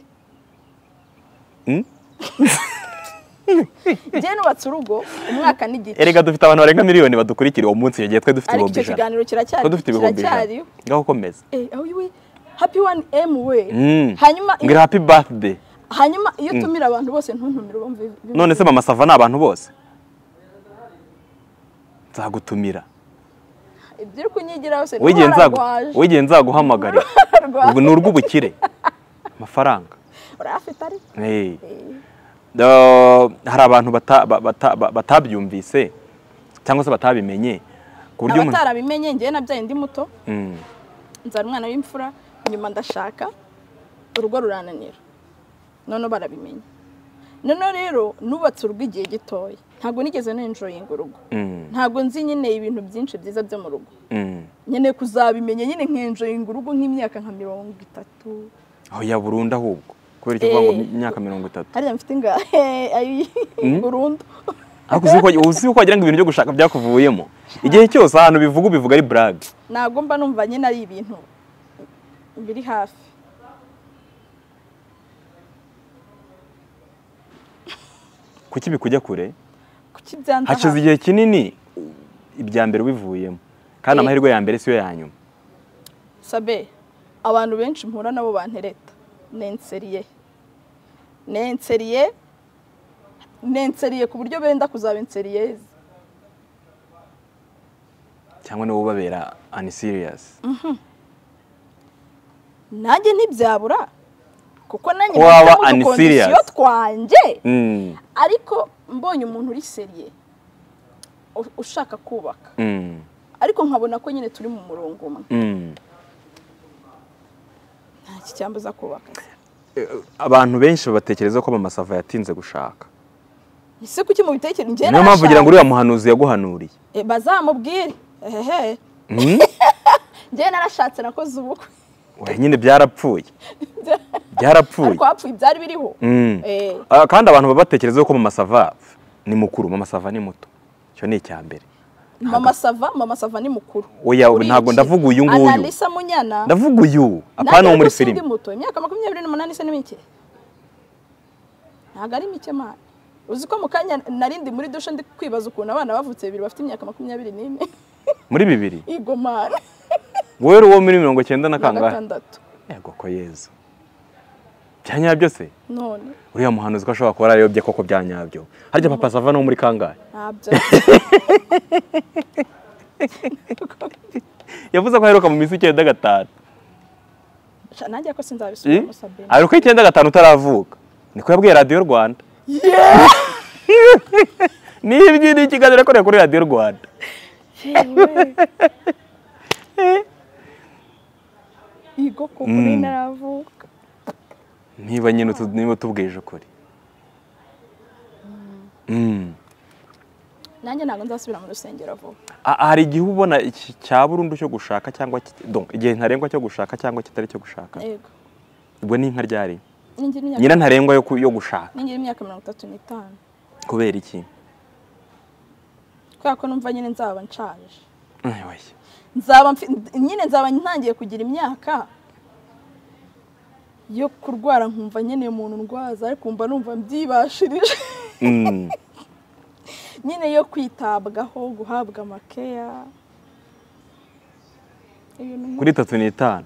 A: Njye nubatse urugo umwaka n'igice.
B: Erega dufite abantu barenga miliyoni badukurikira uwo munsi yagiye twe dufite ibihumbi 100.
A: Ariko kiganiro kiracyari.
B: Dufite ibihumbi 100. Ngaho komeza.
A: Aho happy 1M we. Hanyuma
B: ngira happy birthday.
A: Hanyuma iyo tumira abantu bose ntuntumira bumve.
B: None se mama Sava n'abantu bose. Nzagutumira.
A: Ibyo kunyigira hose
B: wigiye nzaguhamagarira. Ubwo ni urw'ubukire. Amafaranga.
A: Urafite ari?
B: Hari abantu batabyumvise cyangwa se batabimenye
A: ku buryo umuntu atarabimenye ngiye nabyaye ndi muto nzara umwana w'imfura nyuma ndashaka urugo rurananira none barabimenye none rero nubatse urugo igihe gitoya ntago nigeze nenjoyinga urugo ntago nzi nyine ibintu byinshi byiza byo mu rugo nyine kuzabimenye nyine nkenjoyinga urugo nk'imyaka nka 30
B: aho ya Burundi ahubwo kubera icyo ngo imyaka 30
A: hariya mfite ngahe Burundi
B: uzi ko wagira ngo ibintu byo gushaka byakuvuyemo igihe cyose ahantu bivuga ari brag
A: nago mba numva nyine ari ibintu biri hafi
B: kuki bikujya kure
A: kuki byanza
B: hashize igihe kinini ibya mbere bivuyemo kandi amahirwe ya mbere siyo ya nyuma
A: sabe abantu benshi mpura nabo bantereta nenseriye ku buryo benda kuzaba inseriye
B: cyangwa nibo babera unserious
A: nanjye ntibyabura kuko nanjye
B: waba
A: mfite udukondisiyo twanjye ariko mbonye umuntu uri seriye ushaka kubaka ariko nkabona ko nyine turi mu murongo umwe nta kicyambuza kubaka.
B: Abantu benshi batekereza ko Mama Sava yatinze gushaka.
A: Ese kuki mu bitekerezo njye
B: niyo mpamvu ugira ngo uriya muhanuzi yaguhanuriye
A: bazamubwire ehehe njye narashatse nakoze ubukwe
B: nyine byarapfuye
A: ariko hapfuye byari biriho
B: kandi abantu baba batekereza ko Mama Sava ni mukuru, Mama Sava ni muto. Cyo ni icyambere.
A: Mama Sava ni mukuru.
B: Oya ntago ndavuga uyu nguyu.
A: Analisa Munyana.
B: Ndavuga uyu apana wo muri filime.
A: Imyaka 28 se ni mike. Ntago ari mike man. Uzi ko mukanya narindi muri dushe ndi kwibaza ukuntu abana bavutse bibiri bafite imyaka 24.
B: Muri bibiri?
A: Igo man.
B: Wowe uwo muri 90 na kangahe?
A: 6.
B: Yego ko Yezu. Byanyabyo se?
A: None.
B: Uriya muhanuzi ko ashobora kuba arayobye koko byanyabyo. Harya Papa Sava no muri kangahe?
A: Ntabyo.
B: Yavuze ko aheruka mu minsi 9
A: nanjye ko sinzabisubira musabe.
B: Aheruka 9 utaravuka. Niko yabwiye Radio Rwanda. Nibyo ni ikiganiro ko kuri Radio Rwanda.
A: Igo ko kuri naravuka.
B: Niba nyine niba tubweje ukuri.
A: Nanjye ntago nzasubira mu rusengero vuba.
B: Hari igihe ubona cya burundu cyo gushaka cyangwa donc igihe ntarengwa cyo gushaka cyangwa kitari cyo gushaka.
A: Yego.
B: Ubwo ni inka ryari?
A: Nyina
B: ntarengwa yo gushaka.
A: Ningira imyaka 35.
B: Kubera iki?
A: Kwa ko numva nyine nzaba nshaje.
B: Oya.
A: Nzaba ntangiye kugira imyaka yo kurwara nkumva nyene umuntu ndwaza ariko kumva numva mbyibashirije. Nyine yo kwitabwaho guhabwa makeya.
B: Kuri 35.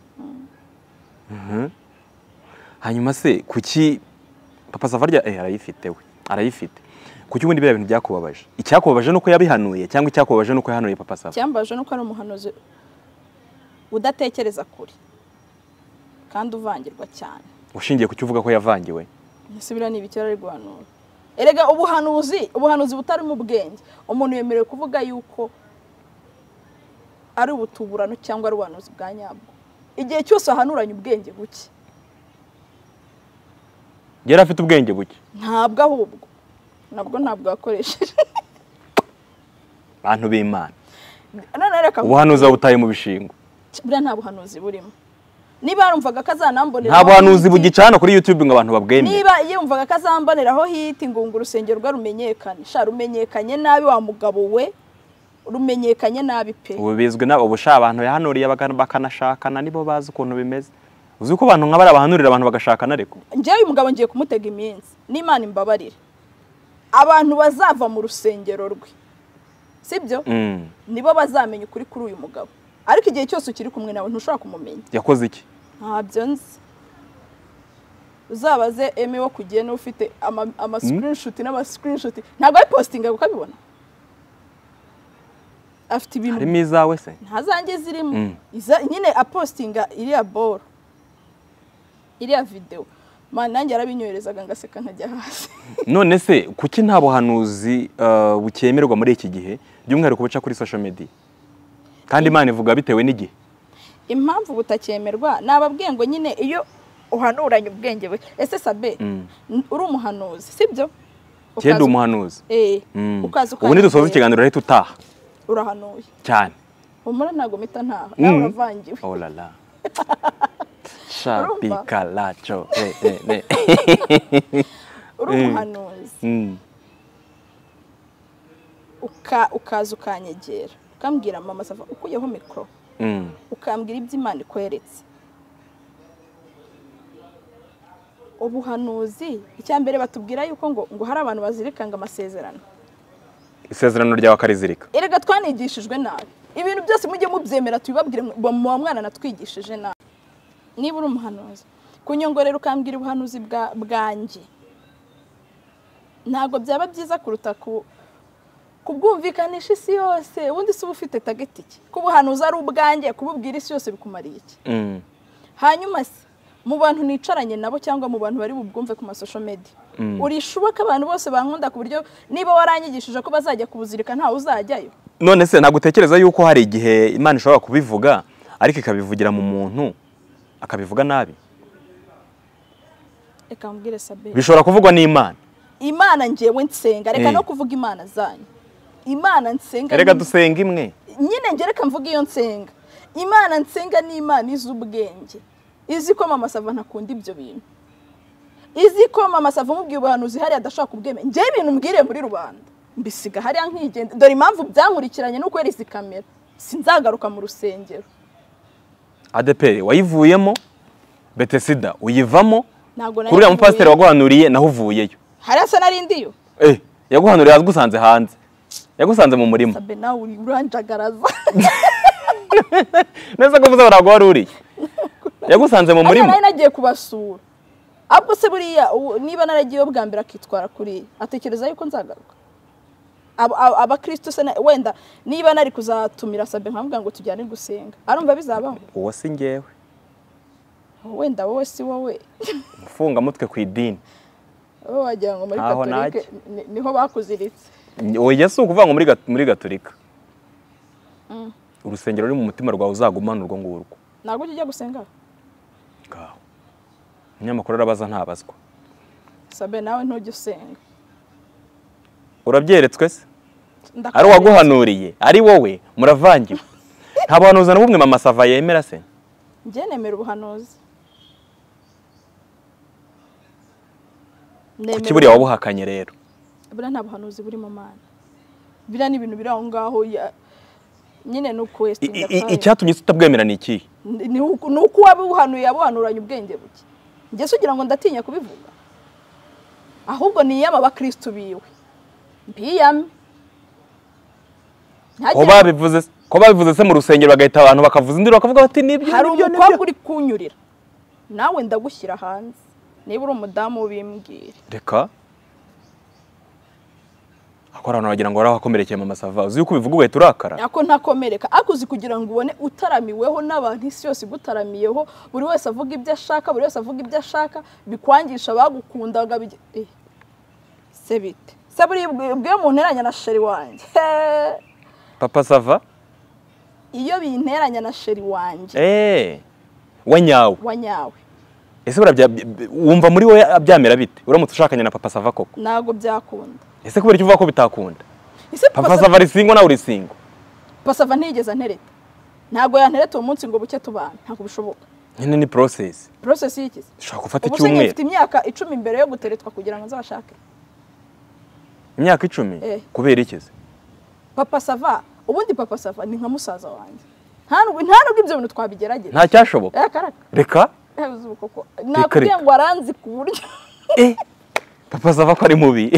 B: Hanyuma se kuki Papa Sava arayifite we arayifite kuki ubundi bya bintu byakubabaje? Icyakubabaje nuko yabihanuye cyangwa icyakubabaje nuko yahanuye Papa Sava?
A: Cyambaje nuko ari umuhanuzi udatekereza kuri kandi uvangirwa cyane.
B: Ushingiye ku cyuvuga ko yavangiwe?
A: Nisubira ni ibikira ari guhanura. Erega ubuhanuzi butari mu bwenge. Umuntu yemerewe kuvuga yuko ari ubutuburano cyangwa ari ubuhanuzi bwa nyabwo. Igihe cyose ahanuranye ubwenge buke.
B: Yari afite ubwenge buke?
A: Ntabwo ahubwo. Ntabwo akoresheje.
B: Bantu b'Imana.
A: None reka
B: ubuhanuzi butaye mu bishingo.
A: Buriya nta buhanuzi burimo. Niba yarumvaga kazanambonera
B: nta buhanuzi bugicana kuri YouTube ngo abantu babwemere.
A: Niba yumvaga kazamboneraho hiti ngo urusengero rwa rumenyekane. Sha rumenyekanye nabi wa mugabo we. Rumenyekanye nabi pe.
B: Ubu bizwe nabo ubusha abantu yahanuriye bakanashakana nibo bazi ukuntu bimeze. Uzi ko abantu nk'abari abahanurira abantu bagashakana ariko.
A: Njye uyu mugabo ngiye kumutega iminsi. N'Imana imbabarire. Abantu bazava mu rusengero rwe. Sibyo? Nibo bazamenya ukuri kuri uyu mugabo. Ariko igihe cyose ukiri kumwe nawe ntushobora kumumenya.
B: Yakoze iki?
A: Ntabyo nzi. Uzabaze Eme wo kugiye no ufite ama screenshot n'ama screenshot. Ntabwo ari posting ukabibona. Afite ibintu.
B: Harimo izawe se?
A: Ntazange zirimo. Nyine apostinga iriya boro. Iriya video. Man nanjye arabinyoherezaga ngaseka nkajya hasi.
B: None se kuki nta buhanuzi bukemerwa muri iki gihe by'umwihariko buca kuri social media? Kandi Imana ivuga bitewe n'igihe.
A: Impamvu butakemerwa nababwiye ngo nyine iyo uhanuranye ubwenge we. Ese Sabe uri umuhanuzi sibyo?
B: Cyenda umuhanuzi.
A: Ukaza
B: ubu ni dusoza ikiganiro rero tutaha.
A: Urahanuye.
B: Cyane.
A: Umura ntago mita ntaha. Nawe uravangiwe.
B: Oh la la. Shapikalacho.
A: Uri umuhanuzi. Ukaza ukanyegera. Ukambwira Mama Sava ukuyeho mikro. Ukambwira ibyo Imana ikweretse. Ubuhanuzi icyambere batubwira yuko ngo hari abantu bazirikanga amasezerano.
B: Isezerano ryawe akarizirika.
A: Erega twanigishijwe nabi. Ibintu byose mujye mubyemera tubibabwire mu mwana natwigishije nabi. Niba uri umuhanuzi kunyongorera ukambwira ubuhanuzi bwanjye. Ntago byaba byiza kuruta kubwumvikanisha isi yose. Ubundi se ufite target iki? Kubuhanuza ari ubwanjye kububwira isi yose bikumariye iki? hanyuma se mu bantu nicaranye nabo cyangwa mu bantu bari bubwumve ku social media urishuboka abantu bose bankunda ku buryo niba waranyigishije ko bazajya kubuzirika ntawe uzajyayo.
B: None se nagutekereza yuko hari igihe Imana ishobora kubivuga ariko ikabivugira mu muntu akabivuga nabi?
A: Reka mbwire Sabe,
B: bishobora kuvugwa n'Imana.
A: Imana ngewe nsenga, reka no kuvuga imana zanyu. Imana nsenga,
B: reka dusenga imwe
A: nyine nge reka mvuga iyo nsenga. Imana nsenga ni Imana iz'ubwenge, izi ko mama Sava ntakunda ibyo bintu, izi ko mama Sava mubwiye ubuhanuzi hari adashaka ubweme, nge ibintu mbwire muri rubanda mbisiga hariya nkigenda. Dore impamvu byankurikiranye nuko yari izi kamera, sinzagaruka mu rusengero.
B: ADEPR wayivuyemo, Betesida uyivamo,
A: ntago
B: kuri ya mupasiteri waguhanuriye naho uvuyeyo.
A: Hariya se narindiyo
B: yaguhanuriye agusanze hanze, yagusanze mu murima.
A: Sabe nawe uranjagaraza
B: neza ko vuze barago waruri yagusanze mu murima.
A: Nari nagiye kubasura, ahubwo se buriya niba naragiye bwa mbere akitwara kuri atekereza yuko nzagaruka. Abakristo se wenda niba nari kuzatumira Sabe nkavuga ngo tujyane gusenga, arumva bizabaho?
B: Uwo si ngewe,
A: wenda wowe si wowe
B: ufunga mutwe ku idini.
A: wowe wagira ngo muri Katolika niho bakuziritse.
B: Oya si ukuvuga ngo muri Gatolika urusengero ruri mu mutima rwawe uzagumana urwo ngurwo.
A: Ntabwo ujya gusenga
B: ngaho umunyamakuru arabaza ntabazwa.
A: Sabe nawe ntujya usenga,
B: urabyeretswe se? Ari waguhanuriye ari wowe muravangiwe. Nta buhanuzi na bumwe mama Sava yemera se?
A: Njye nemera ubuhanuzi.
B: Kuki buriya wabuhakanye rero?
A: Buriya nta buhanuzi buri mu Mana, biriya ni ibintu biri aho ngaho nyine nuko
B: icyatumye tutabwemera ni iki?
A: Nuko wabuhanuye yabuhanuranye ubwenge buke. Njye se ugira ngo ndatinya kubivuga? Ahubwo ni yaba abakristo biwe mbiyame. Ko babivuze se mu rusengero bagahita abantu bakavuza induru bakavuga bati nibyo. Hari umukobwa uri kunyurira nawe ndagushyira hanze niba uri umudamu ubimbwire.
B: Reka akora abantu bagira ngo warahakomerekeye mama Sava, uzi yuko ubivuga ugahita urakara.
A: Ako ntakomereka, akuzi kugira ngo ubone utaramiweho n'abantu isi yose gutaramiyeho, buri wese avuga ibyo ashaka, buri wese avuga ibyo ashaka, bikwangisha bagukundaga se bite se buri bwiye mu nteranya na sheri wanjye
B: Papa Sava
A: iyo binteranya na sheri wanjye
B: wanyawe. Ese wumva muri we abyamera bite uramutse ushakanye na Papa Sava koko?
A: Ntago byakunda.
B: Ese kubera icyo uvuga ko bitakunda? Papa Sava ari singo nawe uri singo.
A: Papa Sava ntigeze ntereta, ntago yantereta uwo munsi ngo buke tubana, ntago bishoboka.
B: Nyine ni process
A: y'iki?
B: Ushaka gufata icyumweru.
A: Mfite imyaka 10 imbere yo guteretwa kugira ngo nzashake.
B: Imyaka 10? Kubera iki se?
A: Papa Sava, ubundi Papa Sava ni nka musaza wanjye. Nta nubwo ibyo bintu twabigerageza.
B: Nta cyashoboka. Reka.
A: Nakubwiye ngo aranzi ku buryo.
B: Papa Sava ko ari mubi.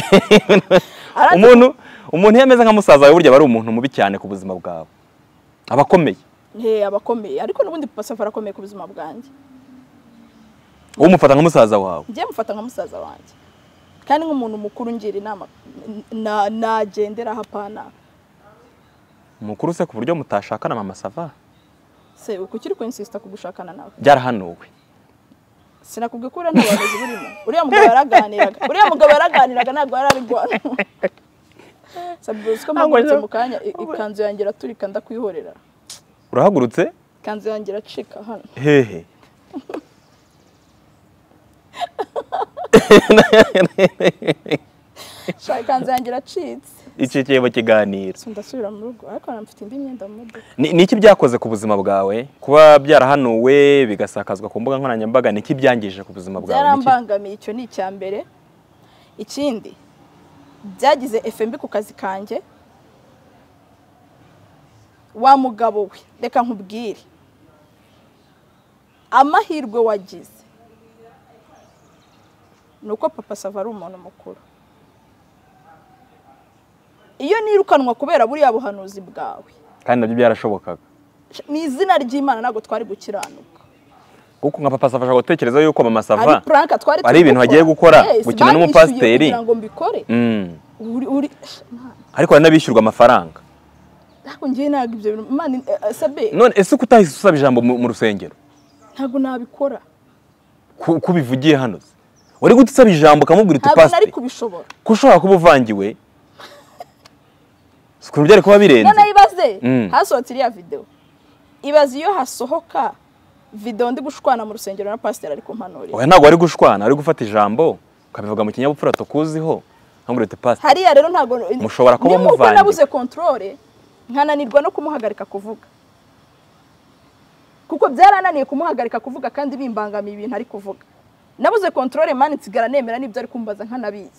B: Umuntu yameze nka musaza wawe burya bari umuntu mubi cyane ku buzima bwawe. Abakomeye.
A: Abakomeye, ariko nubundi Papa Sava arakomeye ku buzima bwanjye.
B: Uwo mufata nka musaza wawe?
A: Ngiye mufata nka musaza wanjye. Kandi nk'umuntu mukuru ngira inama nagendera hapana.
B: Mukuru se ku buryo mutashakana mama Sava?
A: Se uko kiri ko insista kugushakana nawe.
B: Byarahanuwe.
A: Sinakubwiye ko uriya n'abayobozi burimo. Uriya mugabo yaraganiraga ntabwo yarabigwana. Sabe usko mpagurutse mu kanya ikanzu yanjye iraturika ndakwihorera.
B: Urahagurutse?
A: Ikanzu yanjye iracika hano.
B: Hehe.
A: Ikanzu yanjye iracitse.
B: Iki kiba kiganiro.
A: Ndasubira mu rugo ariko namfite indi myenda mu modoka.
B: Niki byakoze ku buzima bwawe? Kuba byarahanuwe bigasakazwa ku mbuga nkoranyambaga niki byangije ku buzima bwawe?
A: Byarambangamiye, icyo ni icya mbere. Ikindi byagize FMB ku kazi kanjye. Wa mugabo we reka nkubwire amahirwe wagize nuko Papa Sava ari umuntu mukuru. Iyo nirukanwa kubera buriya buhanuzi bwawe
B: kandi nabyo byarashobokaga
A: ni izina ry'Imana ntabwo twari gukiranuka.
B: Kuko nka Papa Sava gutekereza yuko mama Sava
A: ari
B: ibintu hagiye gukora gukina n'umupasiteri
A: kugira ngo mbikore.
B: Ariko n'abishyurwa amafaranga.
A: Ntabwo ngiye ntabwo ibyo bintu Imana Sabe.
B: None ese kutahise usaba ijambo mu rusengero?
A: ntabwo nabikora
B: ko bivugiye hano wari gutusaba ijambo ukamubwira uti
A: ntabwo nari
B: pastor
A: kubishobora
B: ko ushobora kuba uvangiwe ukuntu byari kuba birenze
A: none ibaze hasohotse iriya video ibaze iyo hasohoka video ndi gushwana mu rusengero na pastor ari kumpanurira
B: oya ntabwo wari gushwana ari gufata ijambo ukabivuga mu kinyabupfura tukuziho nkambwira uti pastor
A: hariya rero ntabwo
B: mushobora kuba
A: niba uko
B: muvangiwe
A: nabuze controle nkananirwa no kumuhagarika kuvuga kuko byarananiye kumuhagarika kuvuga kandi bimbangamiye ibintu ari kuvuga nabuze controle mani nsigara nemera n'ibyo ari kumbaza nkanabizi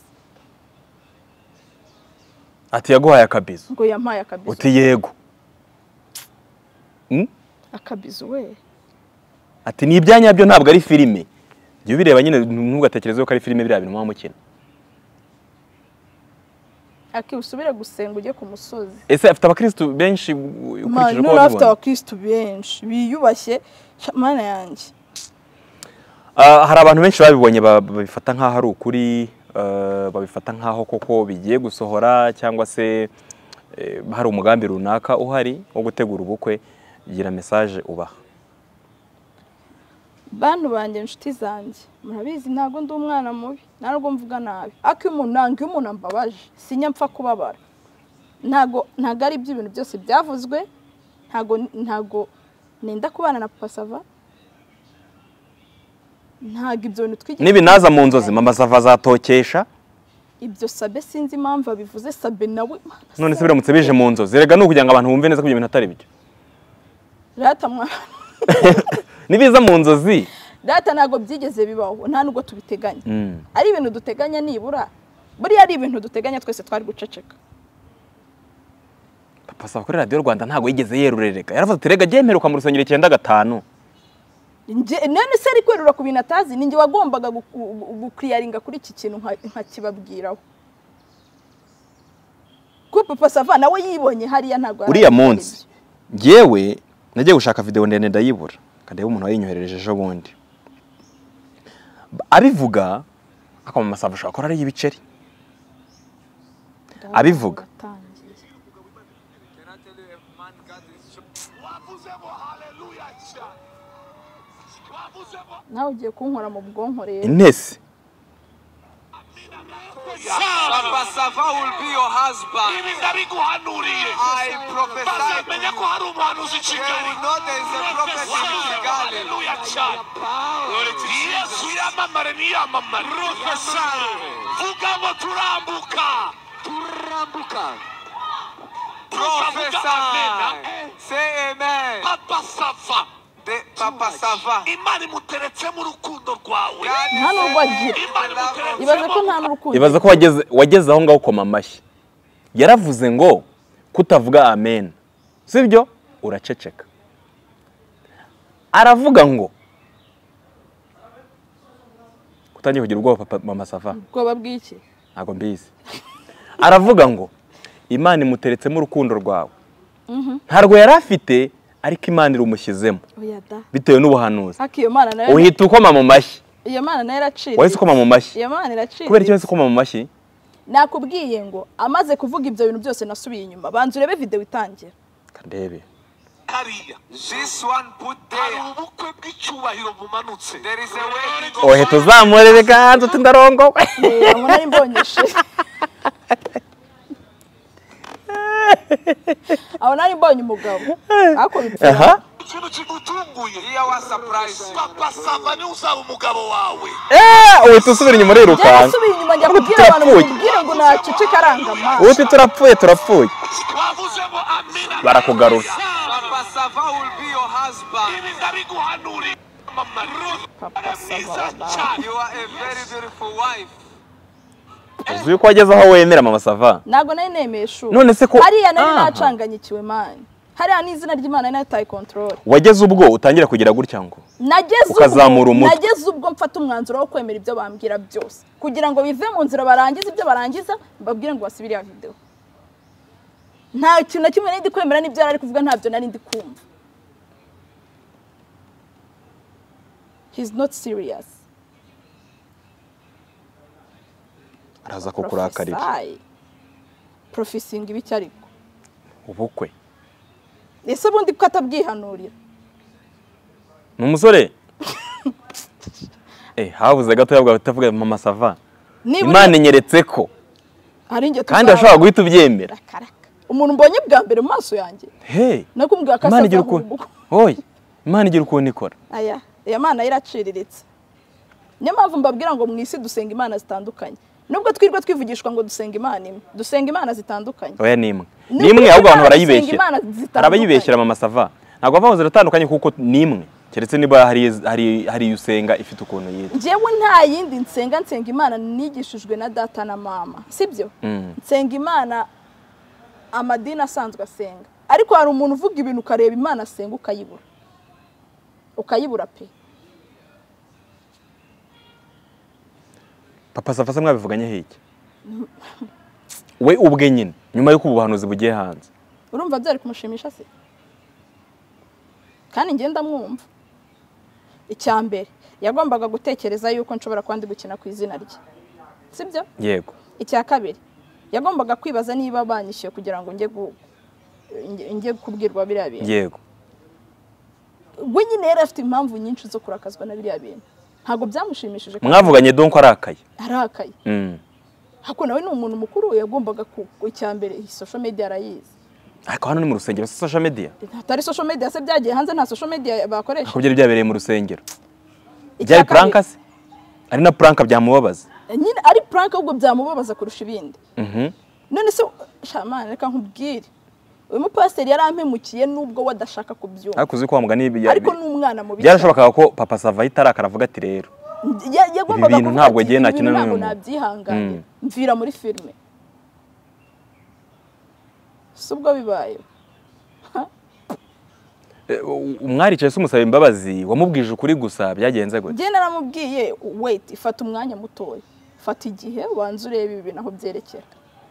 B: ati yaguhaye akabizo
A: ngo yampaye akabizo
B: uti yego
A: akabizo we
B: ati ni ibyanyabyo ntabwo ari filime jya ubireba nyine ntugatekereze ko ari filime biriya bintu muba mukina
A: usubire gusenga ujye ku musozi
B: ese afite abakristo benshi ukurikije uko
A: afite abakristo benshi biyubashye mana yanjye
B: hari abantu benshi babibonye babifata nk'aho ari ukuri babifata nk'aho koko bigiye gusohora cyangwa se hari umugambi runaka uhari wo gutegura ubukwe gira message ubaha
A: bantu banjye inshuti zanjye murabizi ntago ndi umwana mubi ntabwo mvuga nabi ako umuntu ambabaje sinya mpfa kubabara ntago ari iby'ibintu byose byavuzwe ntago nenda kubana na Papa Sava ntago ibyo bintu twigeze
B: nibinaza mu nzozi mama Sava azatokesha
A: ibyo Sabe sinzi impamvu abivuze Sabe nawe
B: none se biramutse bije mu nzozi rega no kugira ngo abantu bumve neza ko ibyo bintu atari byo
A: rata mwana
B: nibiza mu nzozi
A: data ntago byigeze bibaho nta nubwo tubiteganya ari ibintu duteganya nibura buriya ari ibintu duteganya twese twari guceceka
B: Papa Sava kuri radio Rwanda ntago yigeze yerurereka yaravuze ati rega gyemeruka mu rusengero 95
A: none se ari kwerura ku bintu atazi ninjye wagombaga gukliyaringa kuri iki kintu nkakibabwiraho ko Papa Sava nawe yibonye hariya ntago
B: uriya munsi ngewe nagiye gushaka video ndende ndayibura kadebe umuntu wayinyoherereje ejo bundi abivuga akoma Masava ashaka ko ari ibiceri abivuga
A: nawe ugiye kunkora mu bwonko rero
B: intese
F: Papa Sava will be your husband.
C: ibi ndabiguhanuriye
F: I prophesy.
C: bazamenya ko hari umuhanuzi i Kigali
F: know there is a prophet in Kigali.
C: haleluya cyane yesu yamamare niyamamare vuga ngo turambuka
F: Prophesy. Say amen.
C: Papa Sava
F: Papa Sava.
C: imana imuteretse mu rukundo rwawe
A: nta nubwo agira
C: imana imuteretse
A: ibaze ko nta n'urukundo
B: ibaza ko wageze aho ngaho koma amashyi yaravuze ngo kutavuga amen sibyo uraceceka aravuga ngo kutangiye kugira ubwoba Papa Mama Sava
A: ubwoba bw'iki
B: ntago mbizi aravuga ngo imana imuteretsemo urukundo rwawe ntarwo yari afite ariko imana irumushyizemo
A: oya da
B: bitewe n'ubuhanuzi
A: akiyo mana nayo
B: uhita ukoma mu mashyi
A: iyo mana nayo iracira
B: wahise ukoma mu mashyi
A: iyo mana iracira
B: kubera icyo wahise ukoma mu mashyi
A: nakubwiye ngo amaze kuvuga ibyo bintu byose nasubiye inyuma banza urebe video itangira
B: kandebe
C: hariya
F: This one put
C: hari
F: there.
C: ubukwe bw'icyubahiro bumanutse
F: There is a wedding.
B: ohe tuzamurere ganzo tundarongo
A: aho nari mbonyeshe aho nari mbonye umugabo ako
B: aha
C: ikintu kigutunguye
F: Here was surprise.
C: Papa Sava ni uzaba umugabo wawe
B: uhita usubira inyuma urirukanka
A: nasubiye inyuma njya kubwira abantu mubwire ngo naceceka arangama
B: uhita turapfuye
C: wavuze ngo amina
B: barakugarura
F: Papa Sava will be your husband.
C: ibi ndabiguhanuriye
A: Papa Sava
F: You are a very beautiful wife.
B: uzi yuko wageze aho wemera Mama Sava
A: ntago nari nemeye shu
B: None se ko-
A: hariya nari
B: Aha.
A: nacanganyikiwe mani hariya n'izina ry'Imana nari nataye control
B: wageze ubwo utangira kugira gutya ngo
A: nageze
B: Ukazamura umutwe.
A: nageze ubwo mfata umwanzuro wo kwemera ibyo bambwira byose kugira ngo bive mu nzira barangize ibyo barangiza mbabwire ngo basubire ya video nta kintu na kimwe nari ndi kwemera n'ibyo yari ari kuvuga ntabyo nari ndi kumva he's not serious
B: araza kukurakarira
A: professing ibiki ariko
B: ubukwe
A: ese bundi ko atabwihanurira
B: ni umusore habuze gato yabwa utavuga mama sava
A: Niba
B: Imana inyeretse ko
A: hari nge
B: kandi ashobora guhita ubyemera
A: umuntu mbonye bwa mbere mu maso yanjye nakumbwira ko
B: Imana igira ukuntu oya Imana igira ukuntu ikora
A: aya Imana iraciriritse niyo mpamvu mbabwira ngo mu isi dusenga imana zitandukanye nubwo twirwa twivugishwa ngo dusenga imana imwe dusenga imana zitandukanye
B: oya nimwe ahubwo abantu barayibeshyera arabayibeshyera mama sava ntabwo bavuze ziratandukanye kuko nimwe keretse niba hari usenga ifite ukuntu yitwa
A: njyewe nta yindi nsenga imana nigishijwe na data na mama sibyo nsenga imana amadini asanzwe asenga ariko hari umuntu uvuga ibintu ukareba imana asenga ukayibura pe
B: papa sava mwabivuganye hiki we ubwe nyine nyuma y'uko ubuhanuzi bugiye hanze
A: urumva byari kumushimisha se kandi ngenda mwumva icyambere yagombaga gutekereza yuko nshobora kwandi gukina ku izina rye sibyo
B: yego
A: icya kabiri yagombaga kwibaza niba banyishyuye kugira ngo njye kubwirwa biriya bintu
B: yego
A: we nyine yari afite impamvu nyinshi zo kurakazwa na biriya bintu ntabwo byamushimishije
B: mwavuganye donc arakaye
A: hako nawe ni umuntu mukuru yagombaga icyambere social media arayizi
B: ariko hano ni mu rusengero social media
A: atari social media se byagiye hanze nta social media bakoresha
B: ko byari byabereye mu rusengero byari prank se ari na prank byamubabaza
A: nyine ari prank ahubwo byamubabaza kurusha ibindi none se shamana reka nkubwire uyu mupasiteri yarampemukiye nubwo wadashaka kubyumva
B: ariko uzi ko mugani
A: ariko n'umwana mubi
B: byarashobokaga ko papa sava itarakara avuga ati rero
A: yagombaga
B: kuvuga ntabwo giye nakina
A: ntabwo nabyihanganye mvira muri filme subwo bibaye
B: umwaricaye se umusaba imbabazi wamubwije ukuri gusa byagenze gute
A: je naramubwiye wait ifata umwanya mutoya fata igihe wanze urebe ibintu aho byerekera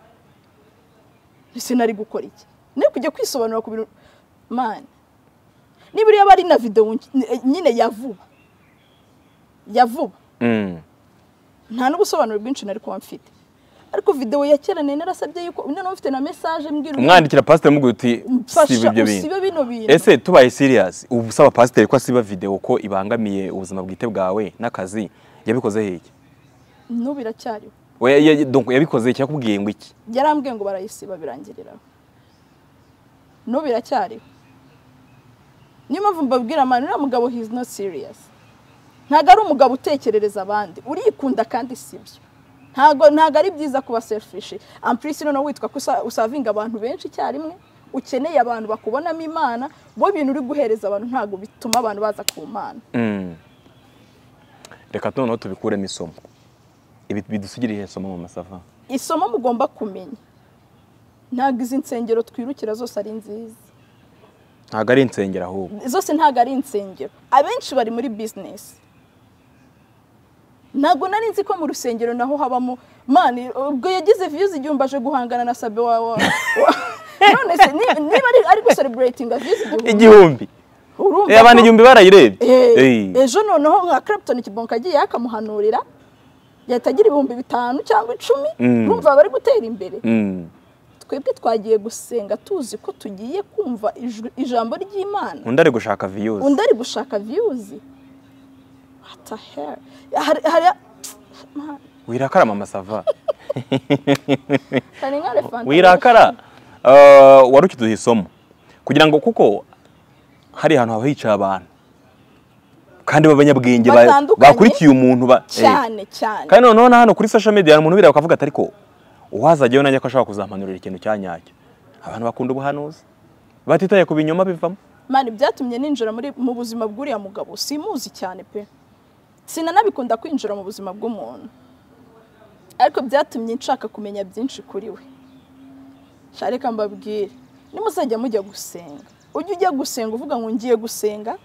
A: ese nari gukora iki ni kujya kwisobanura ku bintu man niburi yabari na video nyine yavuba nta n'ubusobanuro bwinshi nari kuba mfite ariko video ya kera narasabye yuko none mfite na message mbwira
B: umwandikira pastor muguye uti siba ibyo bintu ese tubaye serious ubusaba pastor ko asiba video ko ibangamiye ubuzima bwite bwawe n'akazi yabikoze heke
A: n'ubiracyari
B: donc yabikoze iki yakubwiye ngo iki
A: yarambwiye ngo barayisiba birangirira n'ubiracyari niyo mpamvu mbabwira man uriya mugabo he is not serious ntago ari umugabo utekerereza abandi urikunda kandi sibyo ntago ari byiza kuba selfish amprise none witwa ko usavinga abantu benshi cyarimwe ukeneye abantu bakubonamo imana bo ibintu uri guhereza abantu ntago bituma abantu baza ku mana
B: reka noneho tubikuremo isomo ibi bidusugiriye isomo mu masava
A: isomo mugomba kumenya ntago izi nsengero twirukira zose ari nziza
B: ntago ari insengero ahubwo
A: zose ntago ari insengero abenshi bari muri business ntago nari nzi ko mu rusengero naho habamo mani ubwo yagize views igihumbaje guhangana na Sabe wa none se niba ari celebrating views
B: igihumbi abantu igihumbi barayirebye
A: ejo noneho nka Clapton Kibonka agiye akamuhanurira yatagira 5,000 cyangwa 10 urumva bari gutera imbere twebwe twagiye gusenga tuzi ko tugiye kumva ijambo ry'Imana
B: undi ari gushaka views
A: what the hell
B: wirakara mama sava wirakara warukiduha isomo kugira ngo kuko hari ahantu haba hicaye abantu kandi b'abanyabwenge bakurikiye umuntu
A: cyane
B: kandi noneho hano kuri social media umuntu bireba akavuga ati ariko uwazajyayo nanjye ko ashaka kuzampanurira ikintu cyanyacyo abantu bakunda ubuhanuzi batitaye ku binyoma bivamo
A: mani byatumye ninjira mu buzima bw'uriya mugabo simuzi cyane pe sinanabikunda kwinjira mu buzima bw'umuntu ariko byatumye nshaka kumenya byinshi kuri we shareka mbabwire nimuzajya mujya gusenga ujya gusenga uvuga ngo ngiye gusenga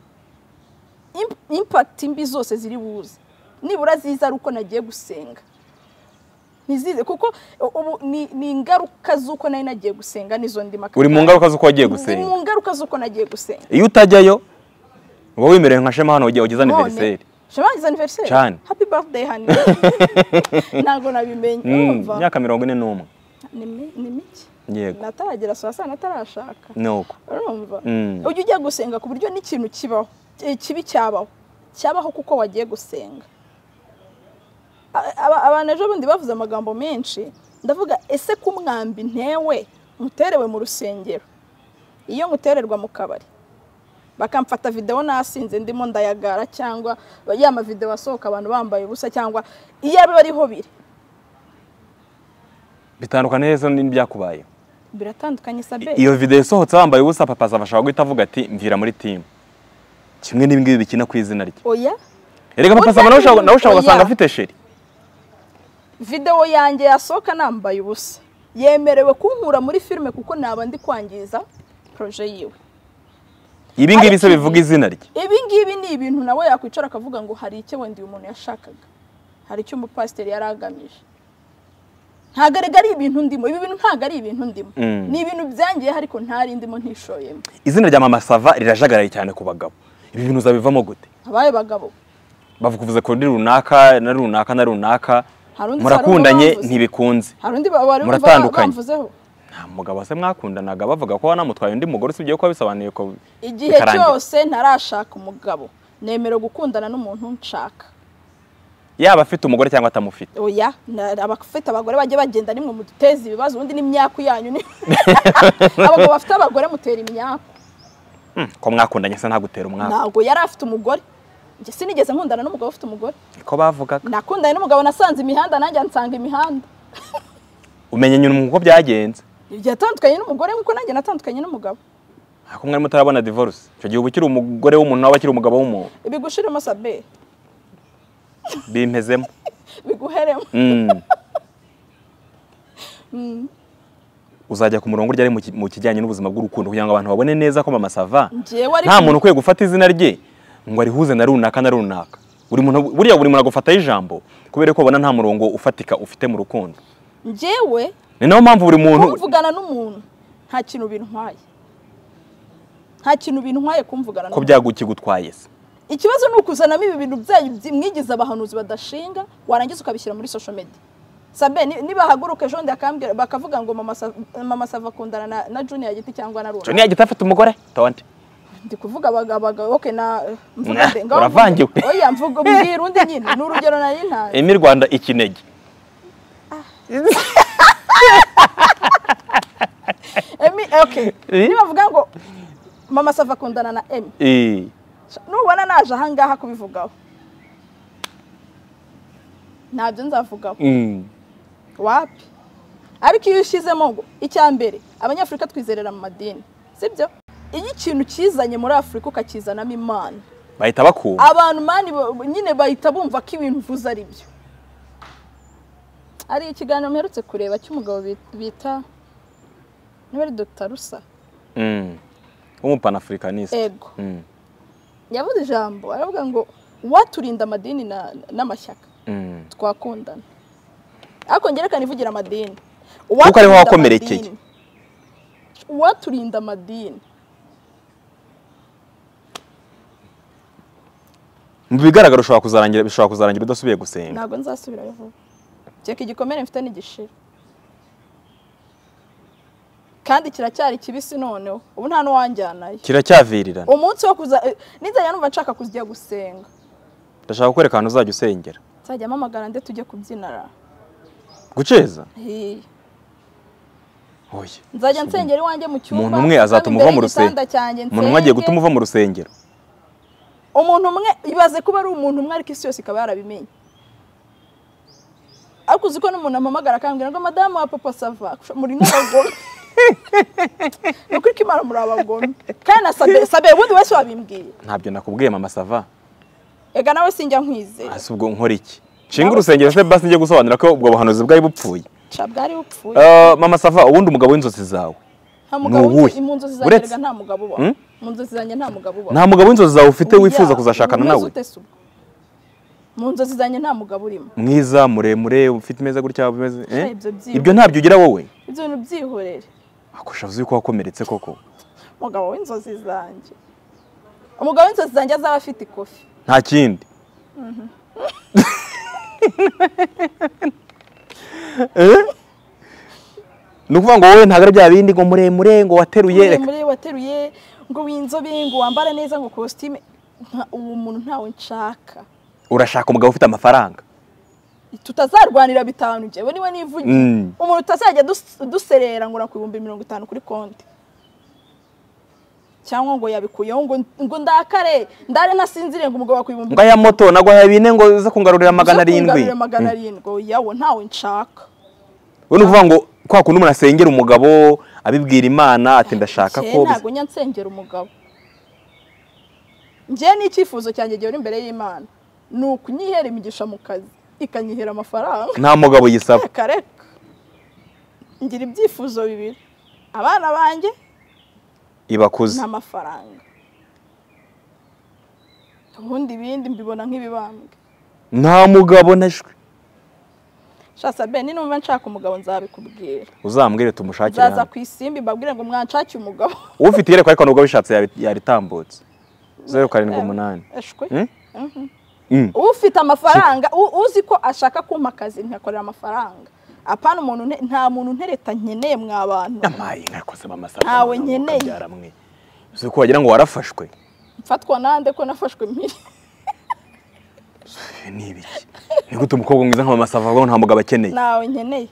A: impact mbi zose ziri buze nibura ziza ari uko nagiye gusenga ntizize kuko ubu ni ingaruka z'uko nari nagiye gusenga nizo ndima
B: uri mu ngaruka z'uko wagiye gusenga
A: mu ngaruka z'uko nagiye gusenga
B: iyo utajyayo wowe wemerewe nka Shema hano ugize anniversaire
A: Shema is anniversaire happy birthday honey ntago nabimenye
B: umva myaka 41
A: ni miki
B: yego
A: nataragera saa natarashaka
B: nuko
A: urumva ujya gusenga ku buryo n'ikintu kibaho kibi cyabaho kuko wagiye gusenga abantu ejo bundi bavuze amagambo menshi ndavuga ese kumwambi ntewe muterewe mu rusengero iyo ngutererwa mu kabari bakamfata video nasinze ndimo ndayagara cyangwa yama video asohoka abantu bambaye ubusa cyangwa iyo bariho biri
B: bitandukanye neza n'ibyakubaye
A: biratandukanye sabe
B: iyo video isohotse bambaye ubusa papa azabasha guhita avuga ati mvira muri team kimwe n'ibingibi bikina ku izina rye
A: oya
B: erega papa azaba nawe ushaka gusanga afite sheri
A: video yanjye yasohoka nambaye ubusa yemerewe kunkura muri filime kuko naba ndi kwangiza projet yiwe
B: ibi ngibi se bivuga izina rye
A: ibi ngibi ni ibintu nawe yakwicara akavuga ngo hari icyo wenda uyu muntu yashakaga hari icyo umupasiteri yaragamije ntagarega ari ibintu ndimo ibi bintu ntago ari ibintu ndimo ni ibintu byangiye ariko ntari ndimo ntishoyemo
B: izina rya Mama Sava rirajagaraye cyane ku bagabo ibi bintu uzabivamo gute
A: abaye bagabo
B: bavukuvuze ko ndi runaka na runaka na runaka murakundanye ntibikunze
A: harundi bari bamvuzeho
B: nta mugabo se mwakundanaga bavuga ko wanamutwaye undi mugore usibye ko bisobanuye ko
A: igihe cyose ntarashaka umugabo nemero gukundana n'umuntu nshaka
B: yaba afite umugore cyangwa atamufite
A: oya abafite abagore baje bagenda nimwe muduteza ibibazo undi n'imyaku yanyu ni abagabo bafite abagore mutera imyaku
B: ko mwakundanye se ntagutera umwaka
A: ntago yari afite umugore nje sinigeze nkundana n'umugabo ufite umugore
B: ko bavugaga
A: nakundanye n'umugabo nasanze imihanda nanjye nsanga imihanda
B: umenye nyine uko byagenze
A: yatandukanye n'umugore nkuko nanjye natandukanye n'umugabo
B: ako mwari mutarabona divorce cyo gihe ubukiri umugore w'umuntu nawe akiri umugabo w'umuntu
A: ibigushiremo sabe
B: bimpezemo
A: biguheremo
B: uzajya ku murongo ryari mu kijyanye n'ubuzima bw'urukundo kugira ngo abantu babone neza ko Mama Sava nta muntu ukwiye gufata izina rye ngo arihuze na runaka na runaka buri muntu agufataho ijambo kubera ko ubona nta murongo ufatika ufite mu rukundo
A: njyewe
B: ni nayo mpamvu buri muntu
A: kumvugana n'umuntu nta kintu bintwaye kumvugana
B: ko byagukigutwaye se
A: ikibazo ni ukuzanamo ibi bintu byanyu mwigize abahanuzi badashinga warangiza ukabishyira muri social media sabe niba haguruka ejo ndakambwira bakavuga ngo Mama Sava akundana na Junior Giti cyangwa na Runa
B: Junior Giti afite umugore tonde
A: ndi kuvuga abagabo okay na mvuga
B: ngaho uravangiwe
A: oya mvuga mbwira undi nyine n'urugero nari ntazi
B: Emi Rwanda ikinege
A: Emi okay niba bavuga ngo Mama Sava akundana na Emi nubona naje aha ngaha kubivugaho ntabyo nzavugaho wapi ariko iyo ushizemo ngo icyambere abanyafrika twizerera mu madini sibyo iyo ikintu kizanye muri Afrika ukakizanamo Imana
B: bahita bakuba
A: abantu mani nyine bahita bumva ko ibintu uvuze ari byo ari ikiganiro mperutse kureba cy'umugabo bita niba ari Dr. Rusa
B: w'umupanafricaniste
A: ego yavuze ijambo aravuga ngo waturinda amadini n'amashyaka twakundana ariko ngerekana ivugira amadini
B: kuko ariho wakomerekeye
A: waturinda amadini
B: mu bigaragara bishobora kuzarangira udasubiye gusenga
A: ntabwo nzasubirayo vuba cyeka igikomere mfite n'igishira kandi kiracyari kibisi noneho ubu nta n'uwanjyanayo
B: kiracyavirirana
A: umunsi wo kuza nizajya numva nshaka kujya gusenga
B: ndashaka kukwereka ahantu uzajya usengera
A: nzajya mpamagara nde tujye kubyinara
B: guceza
A: oya nzajya nsengera iwanjye mu cyumba
B: umuntu umwe azatuma uva mu rusengero umuntu umwe agiye gutuma uva mu rusengero
A: umuntu umwe ibaze kuba ari umuntu umwe ariko isi yose ikaba yarabimenye ariko uzi ko n'umuntu ampamagara akambwira ngo madamu wa Papa Sava muri n'abagome nuko Imana muri abagome kandi na sabe ubundi wese wabimbwiye
B: ntabyo nakubwiye Mama Sava
A: ega nawe sinjya nkwize
B: ubwo nkora iki nshinga urusengero se basi njye gusobanura ko ubwo buhanuzi bwari bupfuye
A: bwari bupfuye
B: Mama Sava ubundi umugabo w'inzozi zawe
A: nta mugabo mu nzozi zanjye nta mugabo uba mu nzozi zanjye nta mugabo uba
B: nta mugabo w'inzozi zawe ufite wifuza kuzashakana nawe
A: mu nzozi zanjye nta mugabo urimo
B: mwiza muremure ufite imeza gutya bimeze ibyo ntabyo ugira wowe
A: ibyo bintu byihorere
B: akusha uzi ko wakomeretse koko
A: umugabo w'inzozi zanjye umugabo w'inzozi zanjye azaba afite ikofi
B: nta kindi ni ukuvuga ngo wowe ntabwo ari bya bindi ngo muremure ngo wateruye
A: ngo w'inzobe ngo wambara neza ngo kositime uwo muntu ntawe nshaka
B: urashaka umugabo ufite amafaranga
A: tutazarwanira bitanu njyewe niwe nivugiye umuntu utazajya duserera ngo nakubihumbi 50 kuri konti cyangwa ngo yabikuyeho ngo ndakare ndare nasinziriye ngo umugabo wakubihumbi
B: ngo aya moto nagwa bine ngo uza kungarurira 700
A: yawo ntawe nshaka
B: uno kuvuga ngo kwa kuntu umuntu asengera umugabo abibwira Imana ati ndashaka ko
A: ntago nyansengera umugabo nje n'icyifuzo cyanjye gihe uri imbere y'Imana nuko nyihera imigisha mu kazi ikanyihera amafaranga
B: nta mugabo yisaba
A: kareka ngira ibyifuzo bibiri abana banjye
B: ibakuze
A: nta mafaranga ubundi bindi mbibona nk'ibibambwe
B: nta mugabo nashwe
A: shasa ben numva nshaka umugabo nzabikubwira
B: uzambwire tumushakire
A: zaza ku isimbi mbabwire ngo mwanshake umugabo
B: ufite yereko ariko nubwo bishatse yaritambutse 078
A: eshwe ufite amafaranga uzi ko ashaka kumpa akazi nkakorera amafaranga apana umuntu nta muntu ntereta nkeneye mwabantu
B: amaye nkakoze amasafa
A: ntawe nkeneye
B: byaramwe uzi ko wagira ngo warafashwe
A: mfatwa nande ko nafashwe mpiri
B: ni ibiki ni gute umukobwa mwiza nka masafa ngo nta mugabo akeneye
A: nawe nkeneye